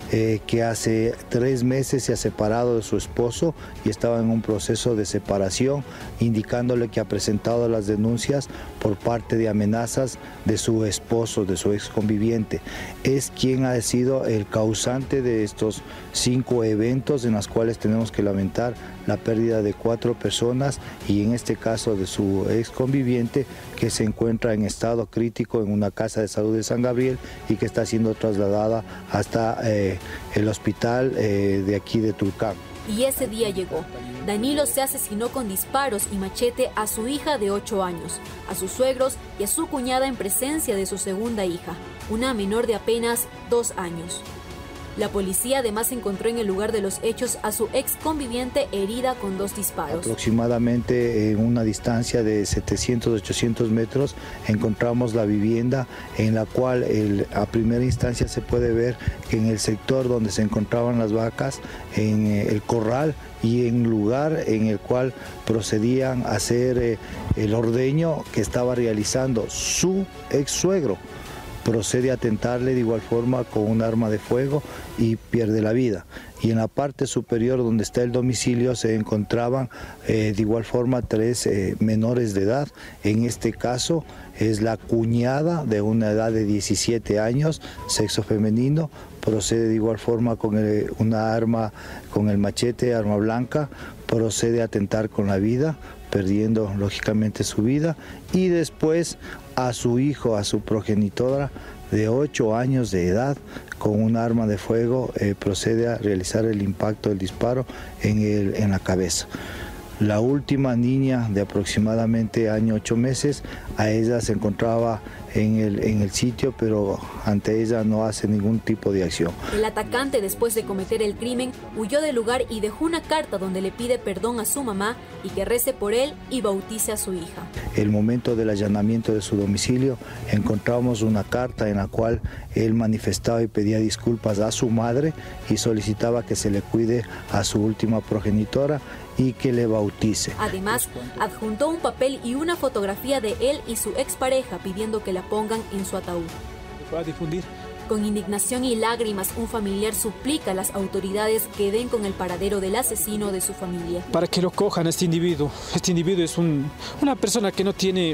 que hace 3 meses se ha separado de su esposo y estaba en un proceso de separación, indicándole que ha presentado las denuncias por parte de amenazas de su esposo, de su ex conviviente. Es quien ha sido el causante de estos 5 eventos en los cuales tenemos que lamentar la pérdida de 4 personas y en este caso de su ex conviviente, que se encuentra en estado crítico en una casa de salud de San Gabriel y que está siendo trasladada hasta el hospital de aquí de Tulcán. Y ese día llegó. Danilo se asesinó con disparos y machete a su hija de 8 años, a sus suegros y a su cuñada en presencia de su segunda hija, una menor de apenas 2 años. La policía además encontró en el lugar de los hechos a su ex conviviente herida con 2 disparos. Aproximadamente en una distancia de 700-800 metros encontramos la vivienda en la cual a primera instancia se puede ver que en el sector donde se encontraban las vacas, en el corral y en lugar en el cual procedían a hacer el ordeño que estaba realizando su ex suegro, procede a atentarle de igual forma con un arma de fuego y pierde la vida. Y en la parte superior donde está el domicilio se encontraban de igual forma 3 menores de edad. En este caso es la cuñada de una edad de 17 años, sexo femenino, procede de igual forma con una arma, con el machete, arma blanca, procede a atentar con la vida, perdiendo lógicamente su vida, y después a su hijo, a su progenitora de 8 años de edad, con un arma de fuego procede a realizar el impacto del disparo en la cabeza. La última niña de aproximadamente año 8 meses, a ella se encontraba en el sitio, pero ante ella no hace ningún tipo de acción. El atacante, después de cometer el crimen, huyó del lugar y dejó una carta donde le pide perdón a su mamá y que rece por él y bautice a su hija. El momento del allanamiento de su domicilio encontramos una carta en la cual él manifestaba y pedía disculpas a su madre y solicitaba que se le cuide a su última progenitora y que le bautice. Además, adjuntó un papel y una fotografía de él y su expareja pidiendo que la pongan en su ataúd. ¿Para difundir? Con indignación y lágrimas, un familiar suplica a las autoridades que den con el paradero del asesino de su familia. Para que lo cojan a este individuo. Este individuo es una persona que no tiene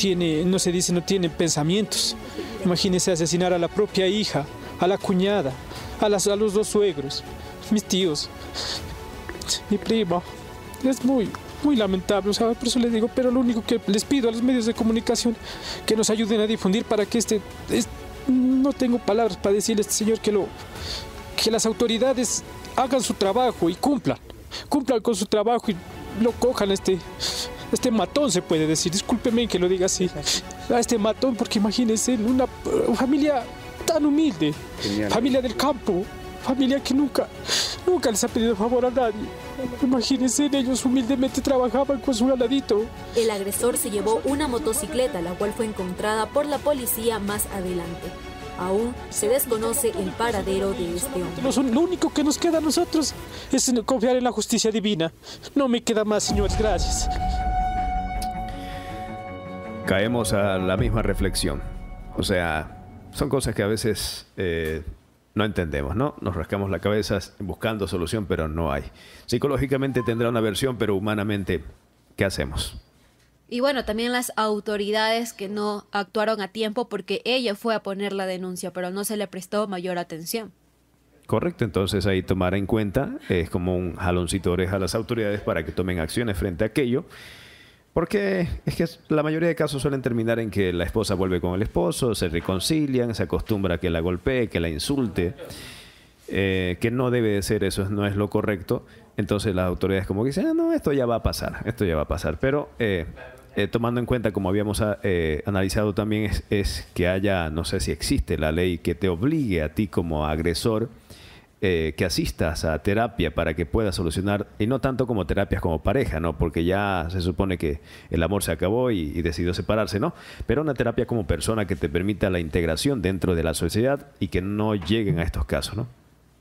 pensamientos. Imagínense asesinar a la propia hija, a la cuñada, a los 2 suegros, mis tíos, mi primo. Es muy lamentable, ¿sabes? Por eso les digo, pero lo único que les pido a los medios de comunicación, que nos ayuden a difundir para que no tengo palabras para decirle a este señor que las autoridades hagan su trabajo y cumplan con su trabajo y lo cojan a este matón, se puede decir, discúlpeme que lo diga así, a este matón, porque imagínense, una familia tan humilde, familia del campo, familia que nunca les ha pedido favor a nadie. Imagínense, ellos humildemente trabajaban con su ganadito. El agresor se llevó una motocicleta, la cual fue encontrada por la policía más adelante. Aún se desconoce el paradero de este hombre. Lo único que nos queda a nosotros es confiar en la justicia divina. No me queda más, señores. Gracias. caemos a la misma reflexión. O sea, son cosas que a veces no entendemos, ¿no? Nos rascamos la cabeza buscando solución, pero no hay. Psicológicamente tendrá una versión, pero humanamente, ¿qué hacemos? Y bueno, también las autoridades que no actuaron a tiempo porque ella fue a poner la denuncia, pero no se le prestó mayor atención. Correcto, entonces ahí tomar en cuenta, es como un jaloncito de oreja a las autoridades para que tomen acciones frente a aquello, porque es que la mayoría de casos suelen terminar en que la esposa vuelve con el esposo, se reconcilian, se acostumbra a que la golpee, que la insulte, que no debe de ser eso, no es lo correcto. Entonces las autoridades como que dicen, no, esto ya va a pasar, pero tomando en cuenta, como habíamos analizado también, es que haya, no sé si existe la ley que te obligue a ti como agresor que asistas a terapia para que puedas solucionar, y no tanto como terapias como pareja, ¿no? Porque ya se supone que el amor se acabó y decidió separarse, ¿no? Pero una terapia como persona que te permita la integración dentro de la sociedad y que no lleguen a estos casos, ¿no?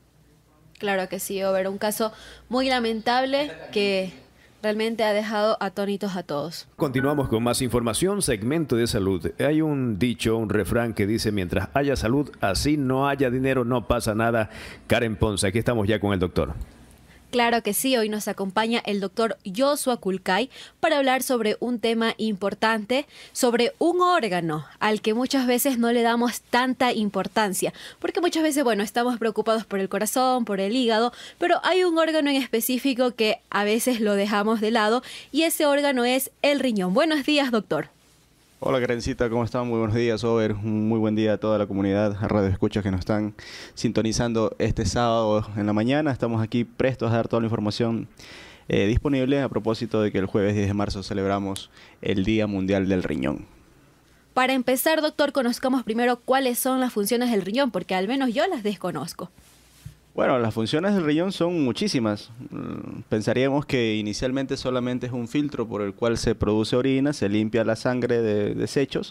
Claro que sí, Over, un caso muy lamentable que realmente ha dejado atónitos a todos. Continuamos con más información, segmento de salud. Hay un dicho, un refrán que dice, mientras haya salud, así no haya dinero, no pasa nada. Karen Ponce, aquí estamos ya con el doctor. Claro que sí, hoy nos acompaña el doctor Joshua Kulkai para hablar sobre un tema importante, sobre un órgano al que muchas veces no le damos tanta importancia, porque muchas veces, bueno, estamos preocupados por el corazón, por el hígado, pero hay un órgano en específico que a veces lo dejamos de lado y ese órgano es el riñón. Buenos días, doctor. Hola, Karencita, ¿cómo están? Muy buenos días, Over. Un muy buen día a toda la comunidad, a Radio Escuchas que nos están sintonizando este sábado en la mañana. Estamos aquí prestos a dar toda la información disponible a propósito de que el jueves 10 de marzo celebramos el Día Mundial del Riñón. Para empezar, doctor, conozcamos primero cuáles son las funciones del riñón, porque al menos yo las desconozco. Bueno, las funciones del riñón son muchísimas. Pensaríamos que inicialmente solamente es un filtro por el cual se produce orina, se limpia la sangre de desechos,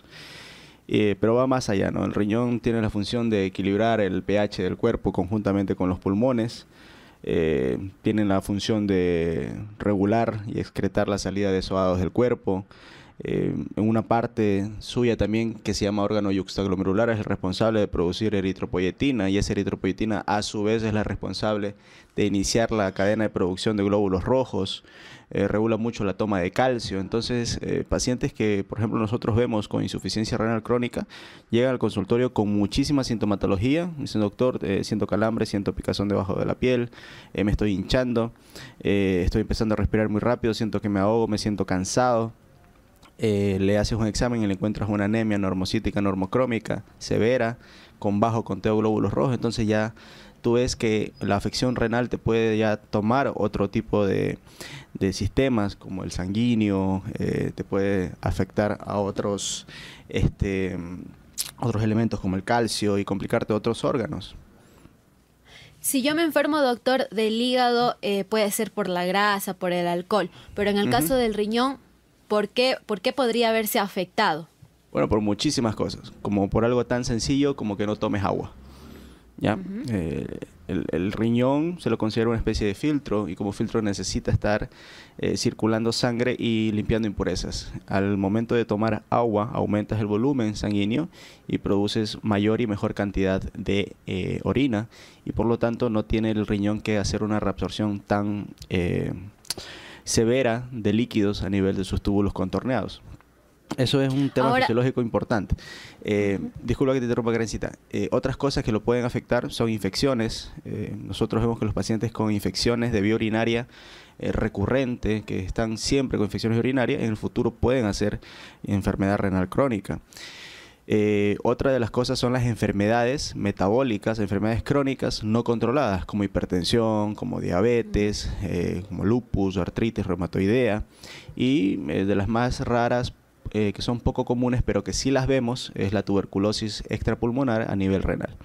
pero va más allá, ¿no? El riñón tiene la función de equilibrar el pH del cuerpo conjuntamente con los pulmones, tiene la función de regular y excretar la salida de soados del cuerpo. En una parte suya también que se llama órgano yuxtaglomerular es el responsable de producir eritropoyetina y esa eritropoyetina a su vez es la responsable de iniciar la cadena de producción de glóbulos rojos, regula mucho la toma de calcio. Entonces pacientes que por ejemplo nosotros vemos con insuficiencia renal crónica llegan al consultorio con muchísima sintomatología, dicen doctor, siento calambre, siento picazón debajo de la piel, me estoy hinchando, estoy empezando a respirar muy rápido, siento que me ahogo, me siento cansado. Le haces un examen y le encuentras una anemia normocítica normocrómica severa con bajo conteo de glóbulos rojos, entonces ya tú ves que la afección renal te puede ya tomar otro tipo de sistemas como el sanguíneo, te puede afectar a otros elementos como el calcio y complicarte otros órganos. Si yo me enfermo, doctor, del hígado, puede ser por la grasa, por el alcohol, pero en el caso del riñón, ¿por qué podría haberse afectado? Bueno, por muchísimas cosas, como por algo tan sencillo como que no tomes agua. ¿Ya? El riñón se lo considera una especie de filtro y como filtro necesita estar circulando sangre y limpiando impurezas. Al momento de tomar agua aumentas el volumen sanguíneo y produces mayor y mejor cantidad de orina y por lo tanto no tiene el riñón que hacer una reabsorción tan severa de líquidos a nivel de sus túbulos contorneados. Eso es un tema fisiológico importante. Disculpa que te interrumpa, Karencita. Otras cosas que lo pueden afectar son infecciones. Nosotros vemos que los pacientes con infecciones de vía urinaria recurrente, que están siempre con infecciones urinarias, en el futuro pueden hacer enfermedad renal crónica. Otra de las cosas son las enfermedades metabólicas, enfermedades crónicas no controladas, como hipertensión, como diabetes, como lupus, artritis reumatoidea, y de las más raras, que son poco comunes, pero que sí las vemos, es la tuberculosis extrapulmonar a nivel renal.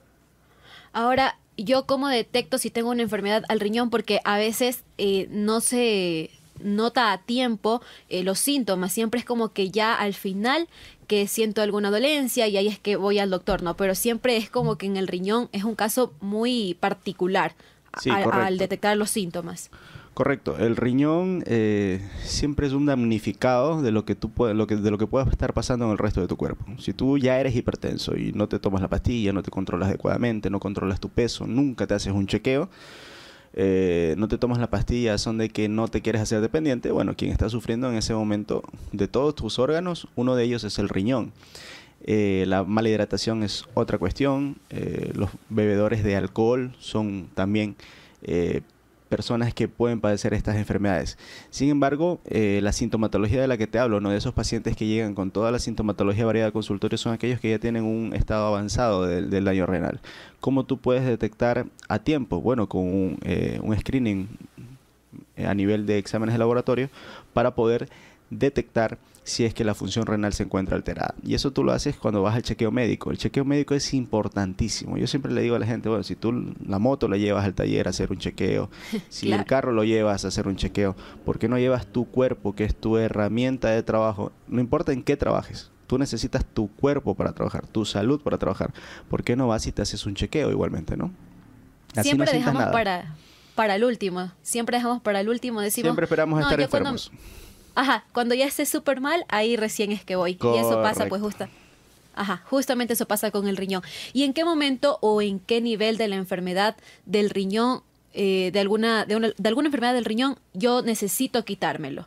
Ahora, ¿yo cómo detecto si tengo una enfermedad al riñón? Porque a veces no se nota a tiempo los síntomas, siempre es como que ya al final que siento alguna dolencia y ahí es que voy al doctor, ¿no? Pero siempre es como que en el riñón es un caso muy particular. Sí, al detectar los síntomas. Correcto. El riñón siempre es un damnificado de lo que de lo que pueda estar pasando en el resto de tu cuerpo. Si tú ya eres hipertenso y no te tomas la pastilla, no te controlas adecuadamente, no controlas tu peso, nunca te haces un chequeo, no te tomas la pastilla, son de que no te quieres hacer dependiente, bueno, quien está sufriendo en ese momento de todos tus órganos, uno de ellos es el riñón. La mala hidratación es otra cuestión. Los bebedores de alcohol son también personas que pueden padecer estas enfermedades. Sin embargo, la sintomatología de la que te hablo, ¿no? De esos pacientes que llegan con toda la sintomatología variada al consultorio, son aquellos que ya tienen un estado avanzado del daño renal. ¿Cómo tú puedes detectar a tiempo? Bueno, con un screening a nivel de exámenes de laboratorio para poder detectar si es que la función renal se encuentra alterada. Y eso tú lo haces cuando vas al chequeo médico. El chequeo médico es importantísimo. Yo siempre le digo a la gente, bueno, si tú la moto la llevas al taller a hacer un chequeo, si Claro. el carro lo llevas a hacer un chequeo, ¿por qué no llevas tu cuerpo, que es tu herramienta de trabajo? No importa en qué trabajes, tú necesitas tu cuerpo para trabajar, tu salud para trabajar. ¿Por qué no vas y te haces un chequeo igualmente, no? Así Siempre no sientas dejamos nada. para el último. Siempre dejamos para el último. Decimos, Siempre esperamos "No, estar yo cuando- enfermos. Ajá, cuando ya esté súper mal, ahí recién es que voy. Y eso pasa pues justamente eso pasa con el riñón. ¿Y en qué momento o en qué nivel de la enfermedad del riñón, de alguna enfermedad del riñón, yo necesito quitármelo?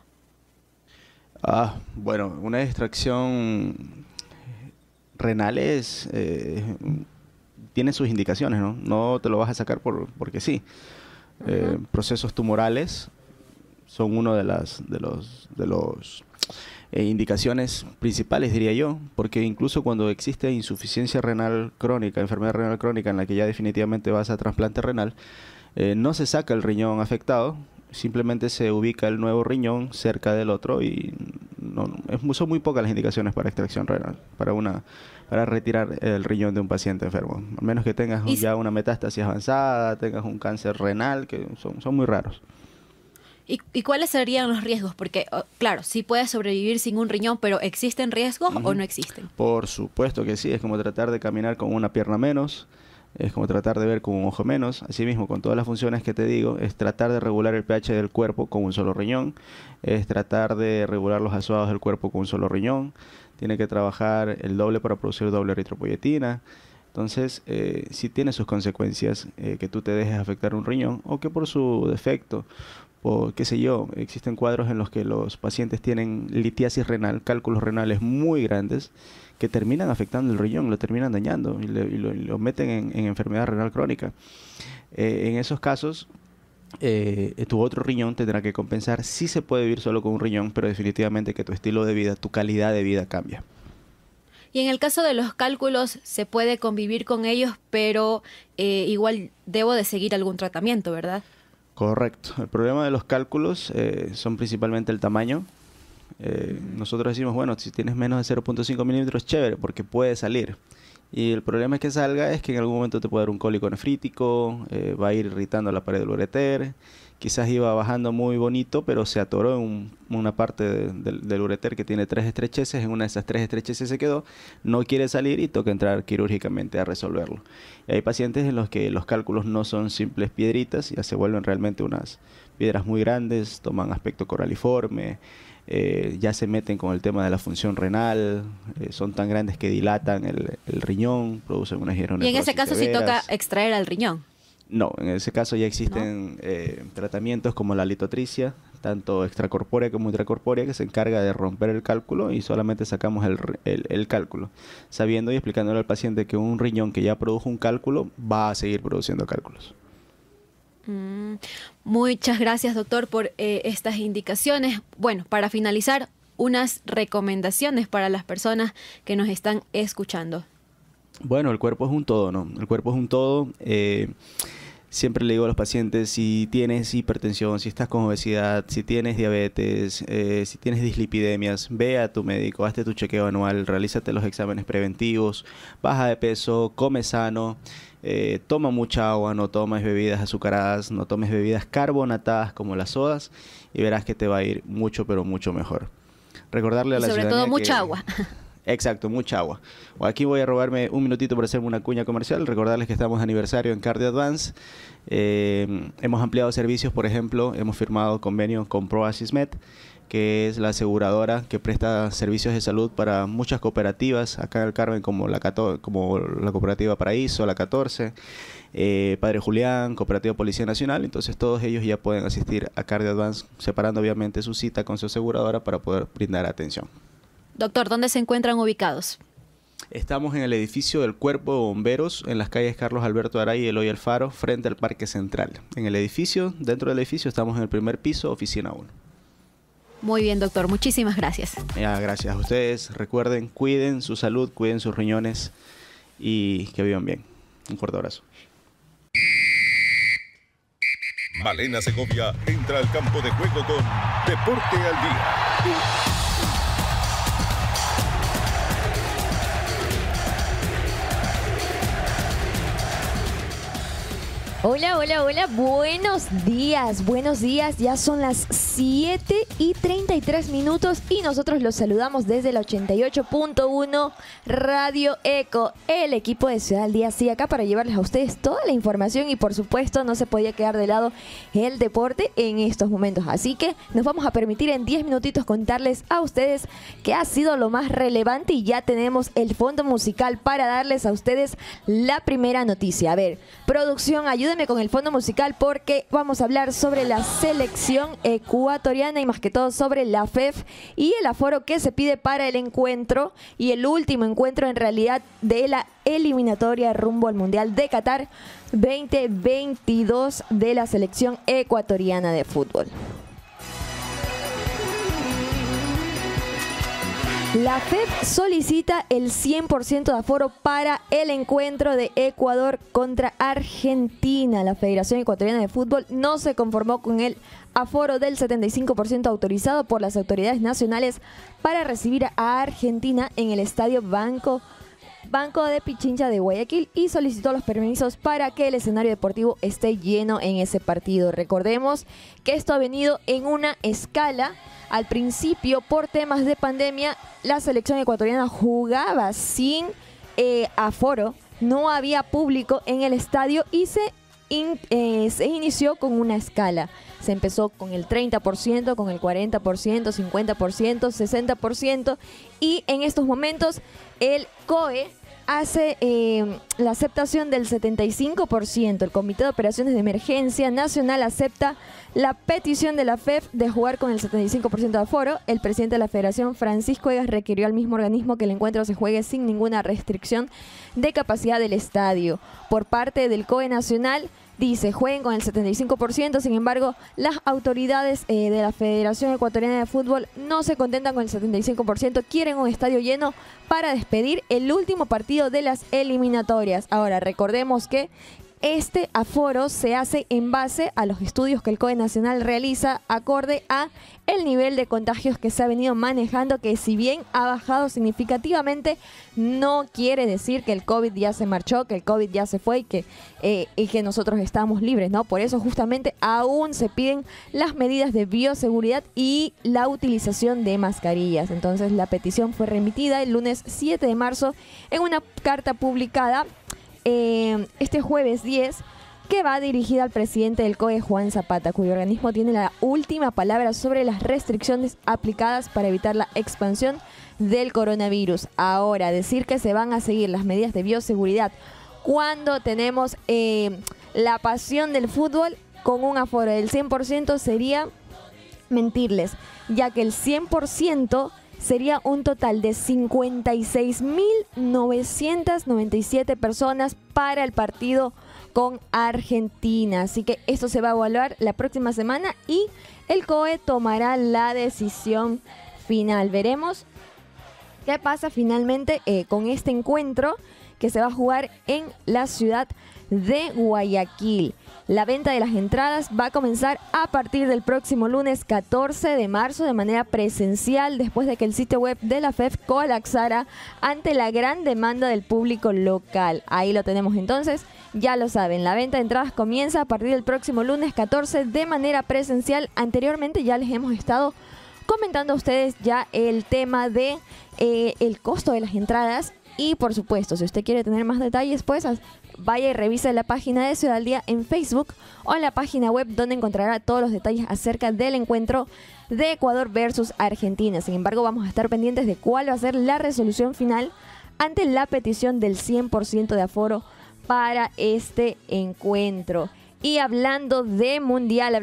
Bueno, una extracción renal tiene sus indicaciones, ¿no? No te lo vas a sacar porque sí. Procesos tumorales son uno de los indicaciones principales, diría yo, porque incluso cuando existe insuficiencia renal crónica, enfermedad renal crónica en la que ya definitivamente vas a trasplante renal, no se saca el riñón afectado, simplemente se ubica el nuevo riñón cerca del otro y son muy pocas las indicaciones para extracción renal, para retirar el riñón de un paciente enfermo, a menos que tengas ya una metástasis avanzada, tengas un cáncer renal, que son muy raros. ¿Y cuáles serían los riesgos? Porque, claro, sí puedes sobrevivir sin un riñón, pero ¿existen riesgos o no existen? Por supuesto que sí, es como tratar de caminar con una pierna menos, es como tratar de ver con un ojo menos. Asimismo, con todas las funciones que te digo, es tratar de regular el pH del cuerpo con un solo riñón, es tratar de regular los azuados del cuerpo con un solo riñón, tiene que trabajar el doble para producir doble eritropoyetina. Entonces, sí tiene sus consecuencias que tú te dejes afectar un riñón o que por su defecto, o qué sé yo, existen cuadros en los que los pacientes tienen litiasis renal, cálculos renales muy grandes que terminan afectando el riñón, lo terminan dañando y lo meten en enfermedad renal crónica. En esos casos, tu otro riñón tendrá que compensar. Sí se puede vivir solo con un riñón, pero definitivamente que tu estilo de vida, tu calidad de vida cambia. Y en el caso de los cálculos, se puede convivir con ellos, pero igual debo de seguir algún tratamiento, ¿verdad? Correcto. El problema de los cálculos son principalmente el tamaño. Nosotros decimos, bueno, si tienes menos de 0.5 milímetros, chévere, porque puede salir. Y el problema es que salga es que en algún momento te puede dar un cólico nefrítico, va a ir irritando la pared del ureter. Quizás iba bajando muy bonito, pero se atoró en una parte del ureter que tiene 3 estrecheces. En una de esas 3 estrecheces se quedó, no quiere salir y toca entrar quirúrgicamente a resolverlo. Y hay pacientes en los que los cálculos no son simples piedritas, ya se vuelven realmente unas piedras muy grandes, toman aspecto coraliforme, ya se meten con el tema de la función renal, son tan grandes que dilatan el riñón, producen unas hidronefrosis Y en ese caso severas. sí toca extraer al riñón. No, en ese caso ya existen tratamientos como la litotricia, tanto extracorpórea como intracorpórea, que se encarga de romper el cálculo y solamente sacamos el cálculo, sabiendo y explicándole al paciente que un riñón que ya produjo un cálculo va a seguir produciendo cálculos. Muchas gracias, doctor, por estas indicaciones. Bueno, para finalizar, unas recomendaciones para las personas que nos están escuchando. Bueno, el cuerpo es un todo, ¿no? El cuerpo es un todo. Siempre le digo a los pacientes, si tienes hipertensión, si estás con obesidad, si tienes diabetes, si tienes dislipidemias, ve a tu médico, hazte tu chequeo anual, realízate los exámenes preventivos, baja de peso, come sano, toma mucha agua, no tomes bebidas azucaradas, no tomes bebidas carbonatadas como las sodas y verás que te va a ir mucho, pero mucho mejor. Recordarle a la Sobre ciudadanía todo mucha que agua. Exacto, mucha agua. Aquí voy a robarme un minutito para hacerme una cuña comercial. Recordarles que estamos de aniversario en Cardio Advance. Hemos ampliado servicios, por ejemplo, hemos firmado convenio con ProAssistMed, que es la aseguradora que presta servicios de salud para muchas cooperativas acá en el Carmen, como la Cooperativa Paraíso, la 14, Padre Julián, Cooperativa Policía Nacional. Entonces todos ellos ya pueden asistir a Cardio Advance, separando obviamente su cita con su aseguradora para poder brindar atención. Doctor, ¿dónde se encuentran ubicados? Estamos en el edificio del Cuerpo de Bomberos, en las calles Carlos Alberto Aray y Eloy Alfaro, frente al Parque Central. En el edificio, dentro del edificio, estamos en el primer piso, oficina 1. Muy bien, doctor. Muchísimas gracias. Gracias a ustedes. Recuerden, cuiden su salud, cuiden sus riñones y que vivan bien. Un fuerte abrazo. Malena Segovia entra al campo de juego con Deporte al Día. Hola, hola, hola, buenos días, ya son las 7:33 y nosotros los saludamos desde el 88.1 Radio Eco, el equipo de Ciudad al Día, sí, acá para llevarles a ustedes toda la información y por supuesto no se podía quedar de lado el deporte en estos momentos, así que nos vamos a permitir en 10 minutitos contarles a ustedes qué ha sido lo más relevante y ya tenemos el fondo musical para darles a ustedes la primera noticia. A ver, producción, ayúdenme con el fondo musical porque vamos a hablar sobre la selección ecuatoriana y más que todo sobre la FEF y el aforo que se pide para el encuentro y el último encuentro en realidad de la eliminatoria rumbo al Mundial de Qatar 2022 de la selección ecuatoriana de fútbol. La FEF solicita el 100% de aforo para el encuentro de Ecuador contra Argentina. La Federación Ecuatoriana de Fútbol no se conformó con el aforo del 75% autorizado por las autoridades nacionales para recibir a Argentina en el estadio Banco de Pichincha de Guayaquil y solicitó los permisos para que el escenario deportivo esté lleno en ese partido. Recordemos que esto ha venido en una escala. Al principio, por temas de pandemia, la selección ecuatoriana jugaba sin aforo, no había público en el estadio y se inició con una escala. Se empezó con el 30%, con el 40%, 50%, 60% y en estos momentos el COE hace la aceptación del 75%. El Comité de Operaciones de Emergencia Nacional acepta la petición de la FEF de jugar con el 75% de aforo. El presidente de la Federación, Francisco Egas, requirió al mismo organismo que el encuentro se juegue sin ninguna restricción de capacidad del estadio. Por parte del COE Nacional, dice, jueguen con el 75%, sin embargo, las autoridades de la Federación Ecuatoriana de Fútbol no se contentan con el 75%, quieren un estadio lleno para despedir el último partido de las eliminatorias. Ahora, recordemos que este aforo se hace en base a los estudios que el COE Nacional realiza acorde a el nivel de contagios que se ha venido manejando, que si bien ha bajado significativamente, no quiere decir que el COVID ya se marchó, que el COVID ya se fue y que nosotros estamos libres, ¿no? Por eso justamente aún se piden las medidas de bioseguridad y la utilización de mascarillas. Entonces la petición fue remitida el lunes 7 de marzo en una carta publicada este jueves 10, que va dirigida al presidente del COE, Juan Zapata, cuyo organismo tiene la última palabra sobre las restricciones aplicadas para evitar la expansión del coronavirus. Ahora, decir que se van a seguir las medidas de bioseguridad cuando tenemos la pasión del fútbol con un aforo del 100% sería mentirles, ya que el 100% sería un total de 56.997 personas para el partido con Argentina. Así que esto se va a evaluar la próxima semana y el COE tomará la decisión final. Veremos qué pasa finalmente con este encuentro que se va a jugar en la ciudad de Guayaquil. La venta de las entradas va a comenzar a partir del próximo lunes 14 de marzo de manera presencial, después de que el sitio web de la FEF colapsara ante la gran demanda del público local. Ahí lo tenemos entonces, ya lo saben, la venta de entradas comienza a partir del próximo lunes 14 de manera presencial. Anteriormente ya les hemos estado comentando a ustedes ya el tema de el costo de las entradas. Y por supuesto, si usted quiere tener más detalles, pues vaya y revise la página de Ciudad al Día en Facebook o en la página web, donde encontrará todos los detalles acerca del encuentro de Ecuador versus Argentina. Sin embargo, vamos a estar pendientes de cuál va a ser la resolución final ante la petición del 100% de aforo para este encuentro. Y hablando de mundial,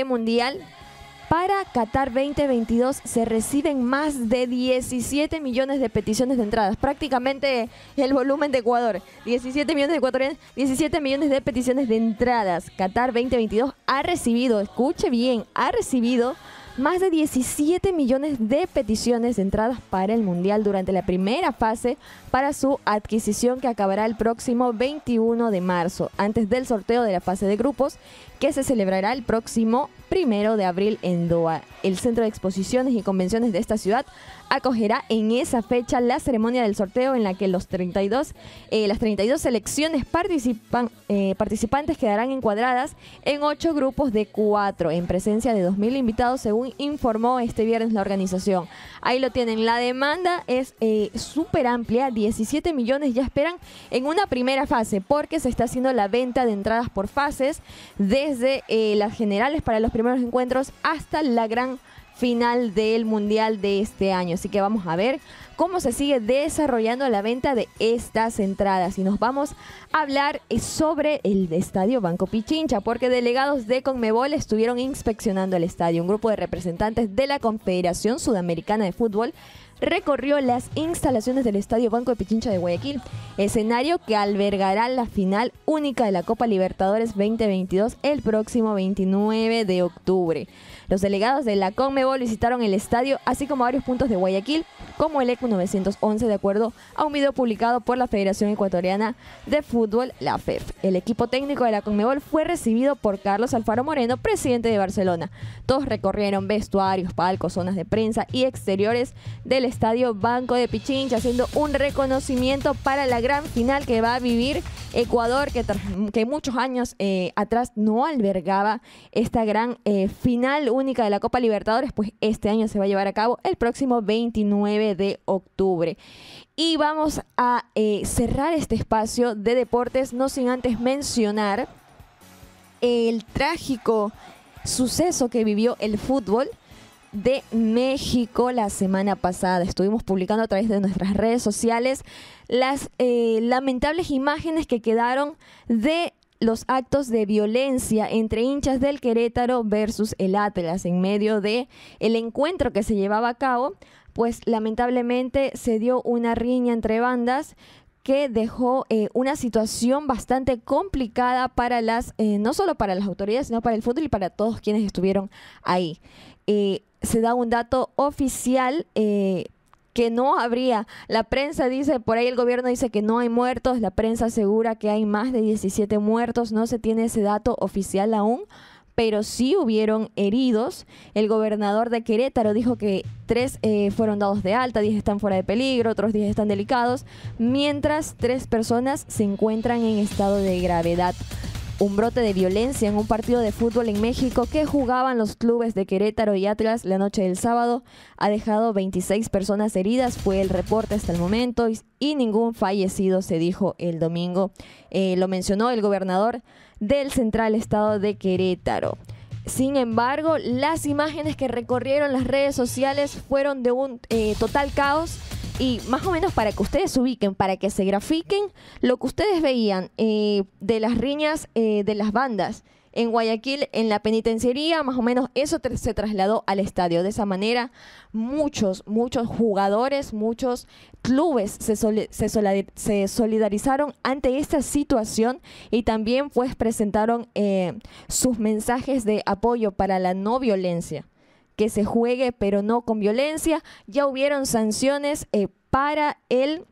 para Qatar 2022 se reciben más de 17 millones de peticiones de entradas, prácticamente el volumen de Ecuador. 17 millones de ecuatorianos, 17 millones de peticiones de entradas. Qatar 2022 ha recibido, escuche bien, ha recibido más de 17 millones de peticiones de entradas para el Mundial durante la primera fase para su adquisición, que acabará el próximo 21 de marzo, antes del sorteo de la fase de grupos, que se celebrará el próximo 1 de abril en Doha. El Centro de Exposiciones y Convenciones de esta ciudad acogerá en esa fecha la ceremonia del sorteo, en la que las 32 selecciones participantes quedarán encuadradas en 8 grupos de 4, en presencia de 2.000 invitados, según informó este viernes la organización. Ahí lo tienen, la demanda es súper amplia, 17 millones ya esperan en una primera fase, porque se está haciendo la venta de entradas por fases, desde las generales para los primeros encuentros hasta la gran final del Mundial de este año. Así que vamos a ver cómo se sigue desarrollando la venta de estas entradas. Y nos vamos a hablar sobre el Estadio Banco Pichincha, porque delegados de Conmebol estuvieron inspeccionando el estadio. Un grupo de representantes de la Confederación Sudamericana de Fútbol recorrió las instalaciones del Estadio Banco de Pichincha de Guayaquil, escenario que albergará la final única de la Copa Libertadores 2022 el próximo 29 de octubre. Los delegados de la Conmebol visitaron el estadio, así como varios puntos de Guayaquil, como el ECU 911, de acuerdo a un video publicado por la Federación Ecuatoriana de Fútbol, la FEF. El equipo técnico de la Conmebol fue recibido por Carlos Alfaro Moreno, presidente de Barcelona. Todos recorrieron vestuarios, palcos, zonas de prensa y exteriores del Estadio Banco de Pichincha, haciendo un reconocimiento para la gran final que va a vivir Ecuador, que muchos años atrás no albergaba esta gran final única de la Copa Libertadores. Pues este año se va a llevar a cabo el próximo 29 de octubre. Y vamos a cerrar este espacio de deportes, no sin antes mencionar el trágico suceso que vivió el fútbol de México la semana pasada. Estuvimos publicando a través de nuestras redes sociales las lamentables imágenes que quedaron de los actos de violencia entre hinchas del Querétaro versus el Atlas en medio de el encuentro que se llevaba a cabo. Pues lamentablemente se dio una riña entre bandas que dejó una situación bastante complicada para no solo para las autoridades, sino para el fútbol y para todos quienes estuvieron ahí. Se da un dato oficial que no habría. La prensa dice, por ahí el gobierno dice que no hay muertos, la prensa asegura que hay más de 17 muertos, no se tiene ese dato oficial aún, pero sí hubieron heridos. El gobernador de Querétaro dijo que 3 fueron dados de alta, 10 están fuera de peligro, otros 10 están delicados, mientras 3 personas se encuentran en estado de gravedad. Un brote de violencia en un partido de fútbol en México que jugaban los clubes de Querétaro y Atlas la noche del sábado ha dejado 26 personas heridas, fue el reporte hasta el momento, y ningún fallecido, se dijo el domingo. Lo mencionó el gobernador del Central Estado de Querétaro. Sin embargo, las imágenes que recorrieron las redes sociales fueron de un total caos. Y más o menos para que ustedes se ubiquen, para que se grafiquen lo que ustedes veían de las riñas de las bandas en Guayaquil, en la penitenciaría, más o menos eso se trasladó al estadio. De esa manera, muchos jugadores, muchos clubes se solidarizaron ante esta situación y también pues presentaron sus mensajes de apoyo para la no violencia. Que se juegue, pero no con violencia. Ya hubieron sanciones para el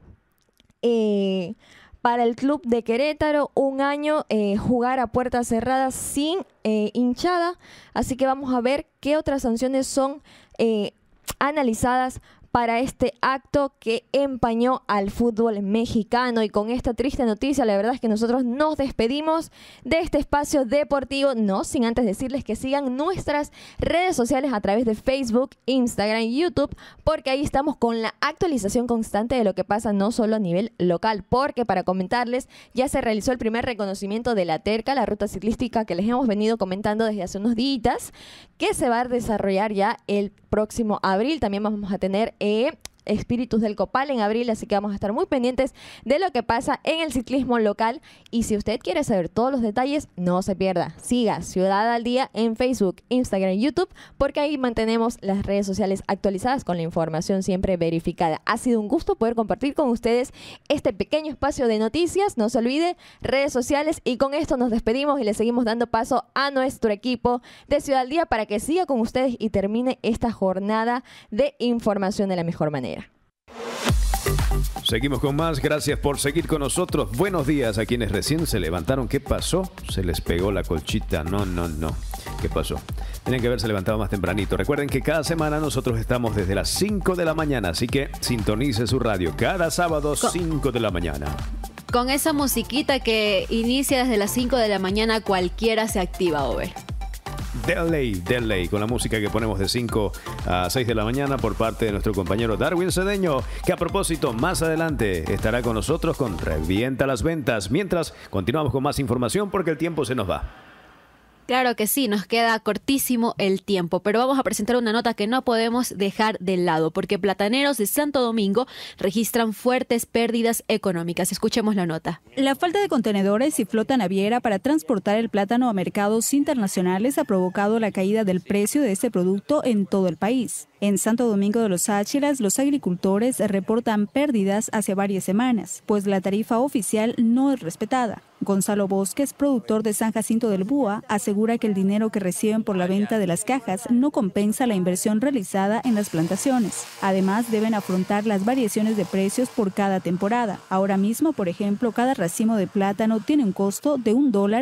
club de Querétaro, 1 año jugar a puertas cerradas sin hinchada. Así que vamos a ver qué otras sanciones son analizadas para este acto que empañó al fútbol mexicano. Y con esta triste noticia, la verdad es que nosotros nos despedimos de este espacio deportivo, no sin antes decirles que sigan nuestras redes sociales a través de Facebook, Instagram y YouTube, porque ahí estamos con la actualización constante de lo que pasa no solo a nivel local, porque para comentarles, ya se realizó el primer reconocimiento de la Terca, la ruta ciclística que les hemos venido comentando desde hace unos días, que se va a desarrollar ya el próximo abril. También vamos a tener Espíritus del Copal en abril, así que vamos a estar muy pendientes de lo que pasa en el ciclismo local. Y si usted quiere saber todos los detalles, no se pierda, siga Ciudad al Día en Facebook, Instagram y YouTube, porque ahí mantenemos las redes sociales actualizadas con la información siempre verificada. Ha sido un gusto poder compartir con ustedes este pequeño espacio de noticias. No se olvide, redes sociales, y con esto nos despedimos y le seguimos dando paso a nuestro equipo de Ciudad al Día para que siga con ustedes y termine esta jornada de información de la mejor manera. Seguimos con más. Gracias por seguir con nosotros. Buenos días a quienes recién se levantaron. ¿Qué pasó? Se les pegó la colchita. No. ¿Qué pasó? Tienen que haberse levantado más tempranito. Recuerden que cada semana nosotros estamos desde las 5 de la mañana, así que sintonice su radio cada sábado 5 de la mañana. Con esa musiquita que inicia desde las 5 de la mañana, cualquiera se activa, Over. Delay, con la música que ponemos de 5 a 6 de la mañana por parte de nuestro compañero Darwin Cedeño, que a propósito más adelante estará con nosotros con Revienta las Ventas. Mientras continuamos con más información porque el tiempo se nos va. Claro que sí, nos queda cortísimo el tiempo, pero vamos a presentar una nota que no podemos dejar de lado, porque plataneros de Santo Domingo registran fuertes pérdidas económicas. Escuchemos la nota. La falta de contenedores y flota naviera para transportar el plátano a mercados internacionales ha provocado la caída del precio de este producto en todo el país. En Santo Domingo de los Áchilas, los agricultores reportan pérdidas hace varias semanas, pues la tarifa oficial no es respetada. Gonzalo Bosques, productor de San Jacinto del Búa, asegura que el dinero que reciben por la venta de las cajas no compensa la inversión realizada en las plantaciones. Además, deben afrontar las variaciones de precios por cada temporada. Ahora mismo, por ejemplo, cada racimo de plátano tiene un costo de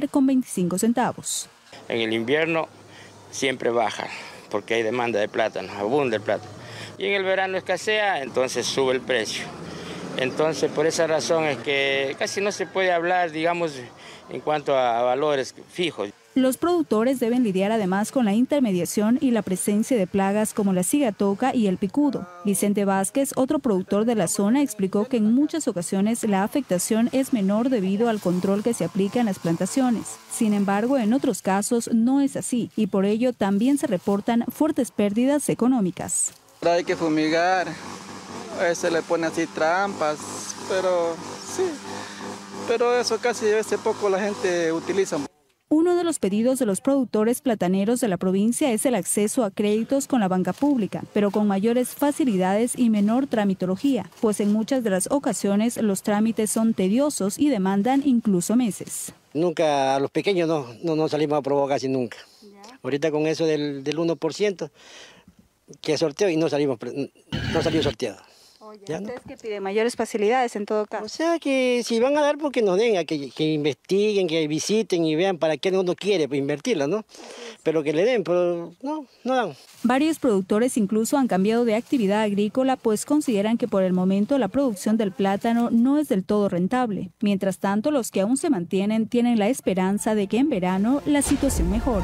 $1.25. En el invierno siempre baja, porque hay demanda de plátano, abunda el plátano. Y en el verano escasea, entonces sube el precio. Entonces, por esa razón es que casi no se puede hablar, digamos, en cuanto a valores fijos. Los productores deben lidiar además con la intermediación y la presencia de plagas como la cigatoca y el picudo. Vicente Vázquez, otro productor de la zona, explicó que en muchas ocasiones la afectación es menor debido al control que se aplica en las plantaciones. Sin embargo, en otros casos no es así y por ello también se reportan fuertes pérdidas económicas. Hay que fumigar, se le pone así trampas, pero sí, pero eso casi hace poco la gente utiliza. Uno de los pedidos de los productores plataneros de la provincia es el acceso a créditos con la banca pública, pero con mayores facilidades y menor tramitología, pues en muchas de las ocasiones los trámites son tediosos y demandan incluso meses. Nunca a los pequeños no salimos a probar casi nunca. ¿Ya? Ahorita con eso del 1%, que sorteo y no salió sorteado. ¿Ya ustedes que piden mayores facilidades en todo caso? O sea que si van a dar, porque nos den, que investiguen, que visiten y vean para qué uno quiere pues, invertirla, ¿no? Pero que le den, pero no dan. Varios productores incluso han cambiado de actividad agrícola, pues consideran que por el momento la producción del plátano no es del todo rentable. Mientras tanto, los que aún se mantienen tienen la esperanza de que en verano la situación mejore.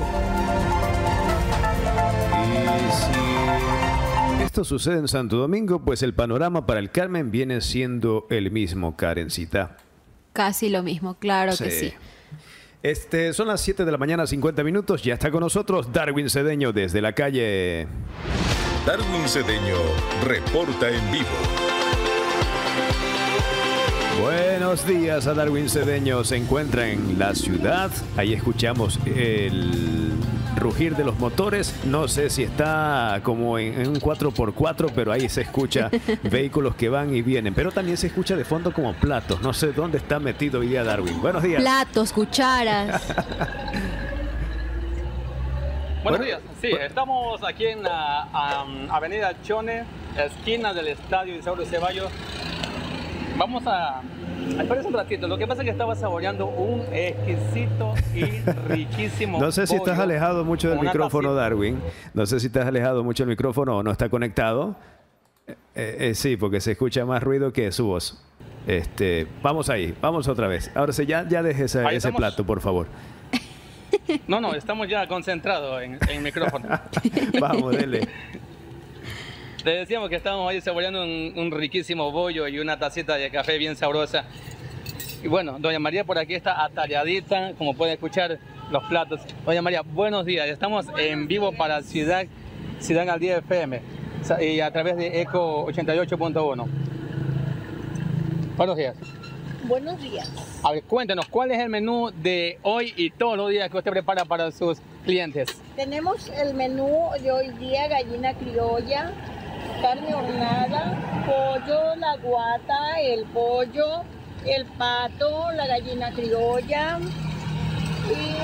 Esto sucede en Santo Domingo, pues el panorama para el Carmen viene siendo el mismo, Karencita. Casi lo mismo, claro que sí. Son las 7 de la mañana, 50 minutos. Ya está con nosotros Darwin Cedeño desde la calle. Darwin Cedeño reporta en vivo. Buenos días a Darwin Cedeño. Se encuentra en la ciudad. Ahí escuchamos el rugir de los motores. No sé si está como en un 4x4, pero ahí se escucha vehículos que van y vienen. Pero también se escucha de fondo como platos. No sé dónde está metido hoy día Darwin. Buenos días. Platos, cucharas. Buenos días. Sí, estamos aquí en Avenida Chone, esquina del Estadio Isauro Ceballos. Vamos a esperar un ratito. Lo que pasa es que estaba saboreando un exquisito y riquísimo No sé si estás alejado mucho del micrófono, tacita. Darwin. No sé si estás alejado mucho del micrófono o no está conectado. Sí, porque se escucha más ruido que su voz. Vamos ahí, vamos otra vez. Ahora sí, ya deje ese plato, por favor. No, estamos ya concentrados en el micrófono. Vamos, dele. Le decíamos que estábamos ahí saboreando un riquísimo bollo y una tacita de café bien sabrosa. Y bueno, doña María por aquí está atareadita, como pueden escuchar los platos. Doña María, buenos días. Estamos en vivo para Ciudad al Día FM y a través de ECO 88.1. Buenos días. Buenos días. A ver, cuéntenos, ¿cuál es el menú de hoy y todos los días que usted prepara para sus clientes? Tenemos el menú de hoy día: gallina criolla, carne hornada, pollo, la guata, el pollo, el pato, la gallina criolla, y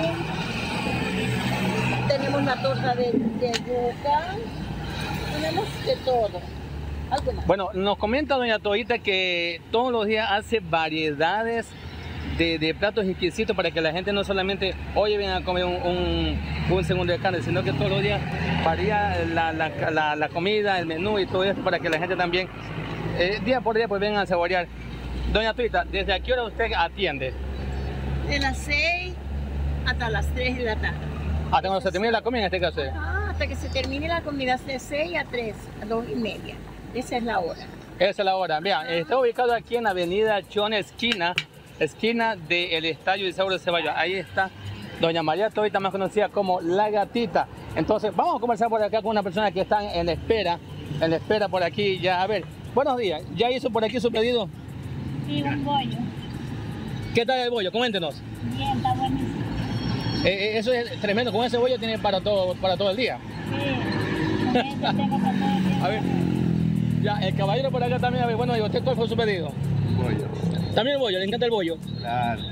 tenemos la torta de yuca, tenemos de todo. Bueno, nos comenta doña Toita que todos los días hace variedades de platos exquisitos para que la gente no solamente hoy venga a comer un segundo de carne, sino que todos los días varía la comida, el menú y todo esto para que la gente también día por día pues vengan a saborear. Doña Toita, ¿desde a qué hora usted atiende? De las 6 hasta las 3 de la tarde. Hasta cuando se termine la comida en este caso. Hasta que se termine la comida, de 6 a 3, a 2:30. Esa es la hora. Esa es la hora. Vean, está ubicado aquí en Avenida Chone, esquina del Estadio Isauro Ceballos. Ahí está doña María Toita, más conocida como La Gatita. Entonces, vamos a conversar por acá con una persona que está en espera por aquí ya. A ver, buenos días. ¿Ya hizo por aquí su pedido? Sí, un bollo. ¿Qué tal el bollo? Coméntenos. Bien, está buenísimo. Eso es tremendo. Con ese bollo tiene para todo el día. Sí, con ese tengo para todo el día. A ver. Ya, el caballero por acá también, a ver, bueno, ¿y usted cuál fue su pedido? Bollo. ¿También el bollo? ¿Le encanta el bollo? Claro.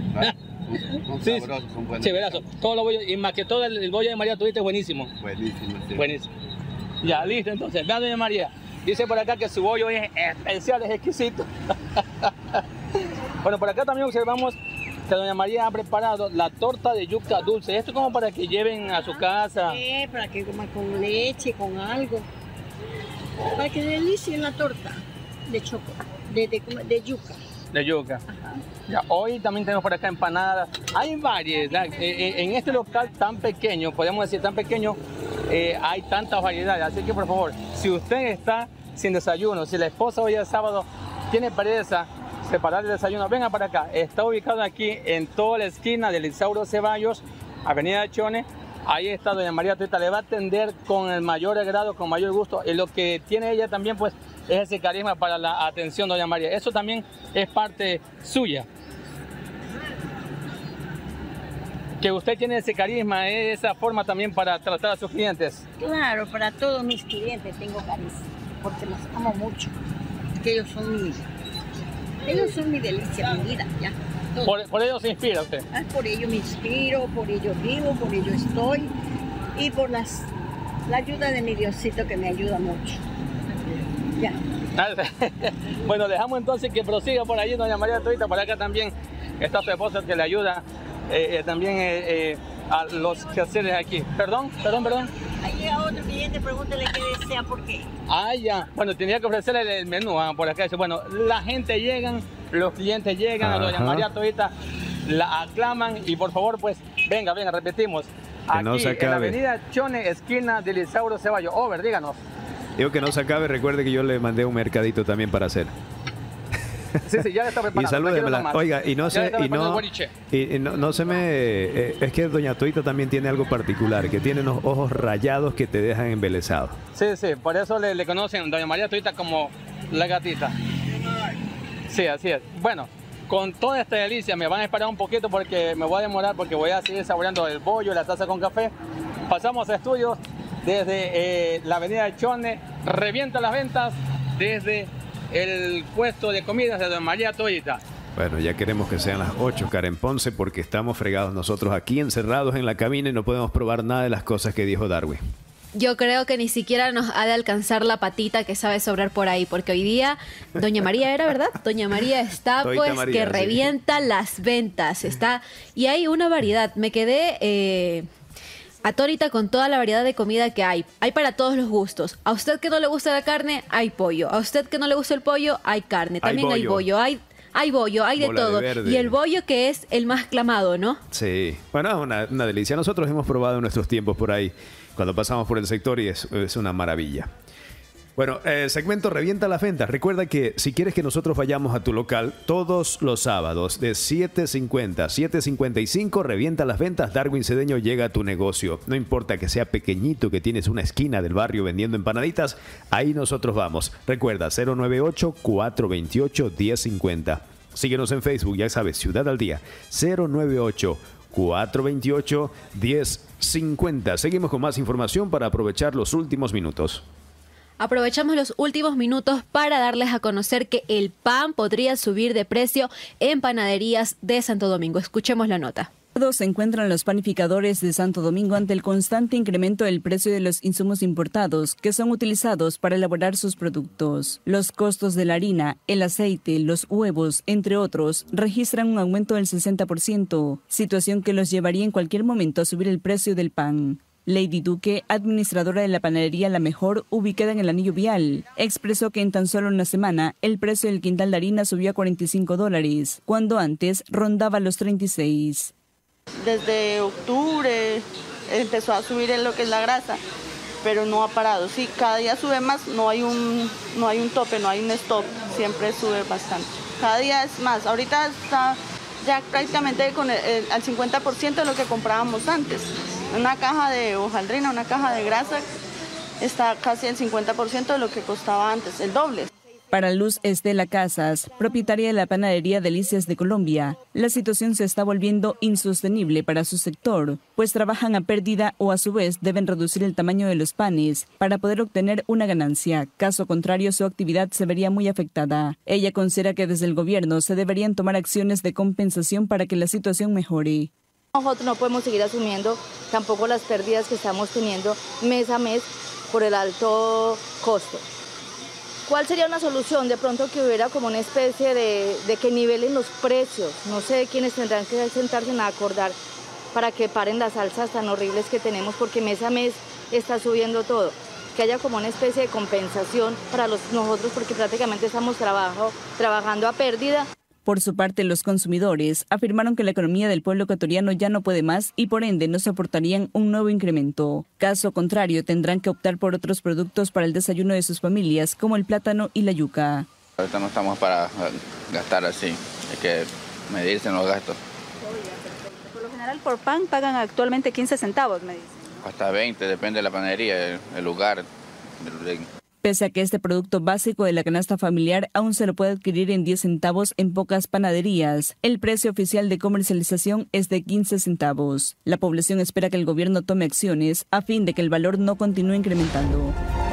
Son Sí, sabrosos, son buenos. sí, verazo. Todos los bollos, y más que todo el bollo de María Toita es buenísimo. Buenísimo, sí. Buenísimo. Ya, listo, entonces. Vean, doña María. Dice por acá que su bollo es especial, es exquisito. Bueno, por acá también observamos que doña María ha preparado la torta de yuca dulce. Esto es como para que lleven a su casa. Sí, para que coman con leche, con algo. Para que delicien la torta de yuca. De yuca. Ajá. Ya, hoy también tenemos por acá empanadas. Hay variedad. En este local tan pequeño, podemos decir tan pequeño, hay tantas variedades. Así que por favor, si usted está sin desayuno, si la esposa hoy es sábado tiene pereza separar el desayuno, venga para acá. Está ubicado aquí en toda la esquina del Isauro Ceballos, Avenida Chone. Ahí está doña María Toita, le va a atender con el mayor agrado, con mayor gusto. Y lo que tiene ella también pues es ese carisma para la atención, doña María. Eso también es parte suya. Que usted tiene ese carisma, esa forma también para tratar a sus clientes. Claro, para todos mis clientes tengo carisma, porque los amo mucho. Que ellos son mi delicia, mi vida, ya. Por ello se inspira usted. Por ello me inspiro, por ello vivo, por ello estoy, y por la ayuda de mi Diosito que me ayuda mucho. Ya. Bueno, dejamos entonces que prosiga por allí doña María Toita. Por acá también está su esposa que le ayuda también a los quehaceres aquí. Perdón. Ahí llega otro cliente, pregúntele qué desea, por qué. Ah, ya. Bueno, tenía que ofrecerle el menú por acá. Bueno, la gente llega, los clientes llegan, a doña María Toita la aclaman y por favor, pues, venga, repetimos. Que aquí no se acabe. en la Avenida Chone, esquina del Isauro Ceballos. Over, díganos. Digo que no se acabe, recuerde que yo le mandé un mercadito también para hacer. Sí, ya está preparado. Y salúdemela. Oiga, y no se me... es que doña Toita también tiene algo particular, que tiene unos ojos rayados que te dejan embelesado. Sí, por eso le conocen doña María Toita como La Gatita. Sí, así es. Bueno, con toda esta delicia me van a esperar un poquito porque me voy a demorar porque voy a seguir saboreando el bollo y la taza con café. Pasamos a estudios desde la avenida Chone, revienta las ventas desde el puesto de comidas de doña María Toita. Bueno, ya queremos que sean las 8, Karen Ponce, porque estamos fregados nosotros aquí encerrados en la cabina y no podemos probar nada de las cosas que dijo Darwin. Yo creo que ni siquiera nos ha de alcanzar la patita que sabe sobrar por ahí, porque hoy día doña María era, ¿verdad? Doña María está Toita María, que revienta las ventas, está, y hay una variedad. Me quedé atónita con toda la variedad de comida que hay. Hay para todos los gustos. A usted que no le gusta la carne, hay pollo. A usted que no le gusta el pollo, hay carne. También hay bollo. Hay bollo, hay de todo. Y el bollo que es el más clamado, ¿no? Sí. Bueno, una delicia. Nosotros hemos probado en nuestros tiempos por ahí, cuando pasamos por el sector, y es una maravilla. Bueno, segmento Revienta las Ventas. Recuerda que si quieres que nosotros vayamos a tu local todos los sábados de 7:50 a 7:55, Revienta las Ventas, Darwin Cedeño llega a tu negocio. No importa que sea pequeñito, que tienes una esquina del barrio vendiendo empanaditas, ahí nosotros vamos. Recuerda, 098-428-1050. Síguenos en Facebook, ya sabes, Ciudad al Día, 098-428-1050. Seguimos con más información para aprovechar los últimos minutos. Aprovechamos los últimos minutos para darles a conocer que el pan podría subir de precio en panaderías de Santo Domingo. Escuchemos la nota. Se encuentran los panificadores de Santo Domingo ante el constante incremento del precio de los insumos importados que son utilizados para elaborar sus productos. Los costos de la harina, el aceite, los huevos, entre otros, registran un aumento del 60%, situación que los llevaría en cualquier momento a subir el precio del pan. Lady Duque, administradora de la panadería La Mejor, ubicada en el Anillo Vial, expresó que en tan solo una semana el precio del quintal de harina subió a $45, cuando antes rondaba los 36. Desde octubre empezó a subir en lo que es la grasa, pero no ha parado. Sí, cada día sube más, no hay un tope, no hay un stop, siempre sube bastante. Cada día es más, ahorita está ya prácticamente al 50% de lo que comprábamos antes. Una caja de hojaldrina, una caja de grasa, está casi el 50% de lo que costaba antes, el doble. Para Luz Estela Casas, propietaria de la panadería Delicias de Colombia, la situación se está volviendo insostenible para su sector, pues trabajan a pérdida o a su vez deben reducir el tamaño de los panes para poder obtener una ganancia. Caso contrario, su actividad se vería muy afectada. Ella considera que desde el gobierno se deberían tomar acciones de compensación para que la situación mejore. Nosotros no podemos seguir asumiendo tampoco las pérdidas que estamos teniendo mes a mes por el alto costo. ¿Cuál sería una solución? De pronto que hubiera como una especie de que nivelen los precios. No sé quiénes tendrán que sentarse a acordar para que paren las alzas tan horribles que tenemos, porque mes a mes está subiendo todo. Que haya como una especie de compensación para nosotros, porque prácticamente estamos trabajando a pérdida. Por su parte, los consumidores afirmaron que la economía del pueblo ecuatoriano ya no puede más y por ende no soportarían un nuevo incremento. Caso contrario, tendrán que optar por otros productos para el desayuno de sus familias, como el plátano y la yuca. Ahorita no estamos para gastar así, hay que medirse en los gastos. Por lo general, por pan pagan actualmente 15 centavos, me dicen. Hasta 20, depende de la panadería, el lugar. Pese a que este producto básico de la canasta familiar aún se lo puede adquirir en 10 centavos en pocas panaderías, el precio oficial de comercialización es de 15 centavos. La población espera que el gobierno tome acciones a fin de que el valor no continúe incrementando.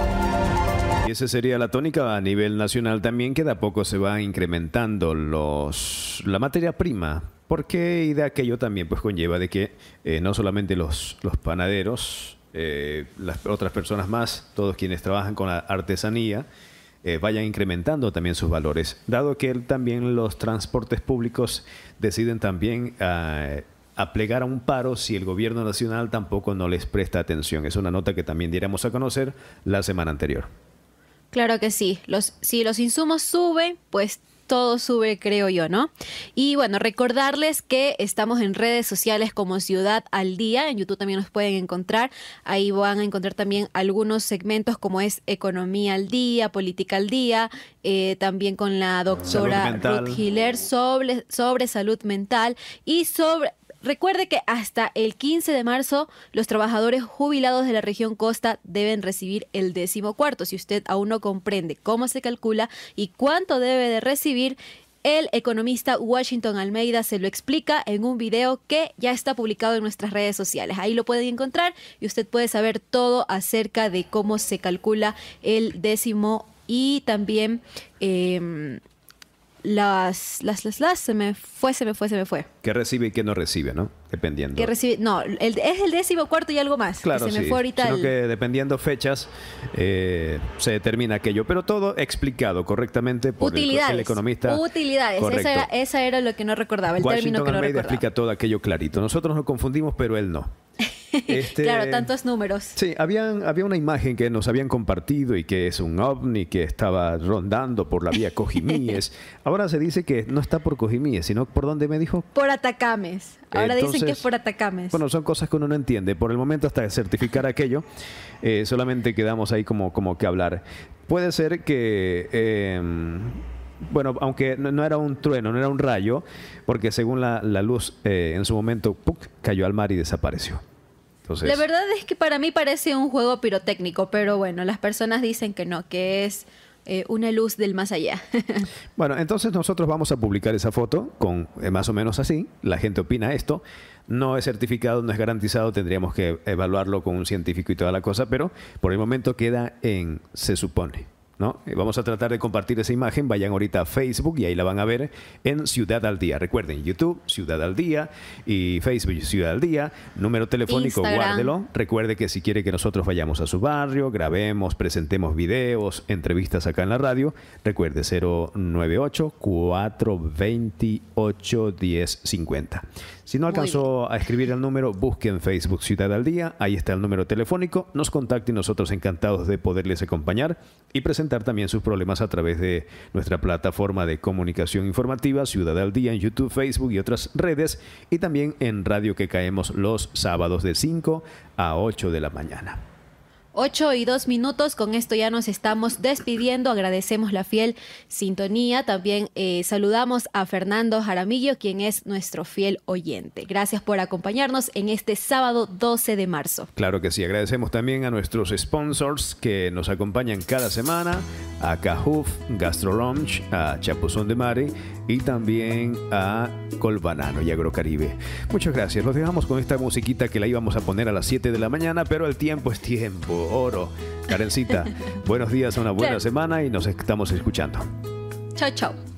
Y esa sería la tónica a nivel nacional también, que de a poco se va incrementando la materia prima. Porque y de aquello también pues conlleva de que no solamente los panaderos, las otras personas más, todos quienes trabajan con la artesanía, vayan incrementando también sus valores, dado que también los transportes públicos deciden también a plegar a un paro si el gobierno nacional tampoco no les presta atención. Es una nota que también diéramos a conocer la semana anterior. Claro que sí, si los insumos suben, pues todo sube, creo yo, ¿no? Y bueno, recordarles que estamos en redes sociales como Ciudad al Día. En YouTube también nos pueden encontrar. Ahí van a encontrar también algunos segmentos como es Economía al Día, Política al Día, también con la doctora Ruth Hiller sobre salud mental y sobre... Recuerde que hasta el 15 de marzo los trabajadores jubilados de la región Costa deben recibir el 14º. Si usted aún no comprende cómo se calcula y cuánto debe de recibir, el economista Washington Almeida se lo explica en un video que ya está publicado en nuestras redes sociales. Ahí lo pueden encontrar y usted puede saber todo acerca de cómo se calcula el 10º y también... se me fue. ¿Qué recibe y qué no recibe, no? Dependiendo. ¿Qué recibe? No, es el 14º y algo más. Claro, que se me fue ahorita. Sino que dependiendo fechas se determina aquello, pero todo explicado correctamente por el economista. Utilidades. Esa era lo que no recordaba, el término que no Almeida recordaba. explica todo aquello clarito. Nosotros nos confundimos, pero él no. Claro, tantos números. Sí, había una imagen que nos habían compartido y que es un ovni que estaba rondando por la vía Cojimíes. Ahora se dice que no está por Cojimíes, sino ¿por dónde me dijo? Por Atacames. Ahora Entonces, dicen que es por Atacames. Bueno, son cosas que uno no entiende. Por el momento, hasta certificar aquello, solamente quedamos ahí como que hablar. Puede ser que... bueno, aunque no era un trueno, no era un rayo, porque según la luz en su momento ¡puc!, cayó al mar y desapareció. Entonces, la verdad es que para mí parece un juego pirotécnico, pero bueno, las personas dicen que no, que es una luz del más allá. Bueno, entonces nosotros vamos a publicar esa foto con más o menos así. La gente opina esto. No es certificado, no es garantizado. Tendríamos que evaluarlo con un científico y toda la cosa, pero por el momento queda en se supone, ¿no? Vamos a tratar de compartir esa imagen. Vayan ahorita a Facebook y ahí la van a ver en Ciudad al Día. Recuerden, YouTube, Ciudad al Día, y Facebook, Ciudad al Día. Número telefónico, Instagram. guárdelo. Recuerde que si quiere que nosotros vayamos a su barrio, grabemos, presentemos videos, entrevistas acá en la radio, recuerde 098-428-1050. Si no alcanzó a escribir el número, busque en Facebook Ciudad al Día. Ahí está el número telefónico. Nos contacte y nosotros encantados de poderles acompañar y presentar también sus problemas a través de nuestra plataforma de comunicación informativa Ciudad al Día en YouTube, Facebook y otras redes, y también en radio que caemos los sábados de 5 a 8 de la mañana. 8:02. Con esto ya nos estamos despidiendo. Agradecemos la fiel sintonía. También saludamos a Fernando Jaramillo, quien es nuestro fiel oyente. Gracias por acompañarnos en este sábado 12 de marzo. Claro que sí. Agradecemos también a nuestros sponsors que nos acompañan cada semana, a Cajuf, Gastro Lounge, a Chapuzón de Mare y también a Colbanano y Agrocaribe. Muchas gracias. Los dejamos con esta musiquita que la íbamos a poner a las 7 de la mañana, pero el tiempo es tiempo. Oro. Karencita, buenos días, una buena semana y nos estamos escuchando. Chao, chao.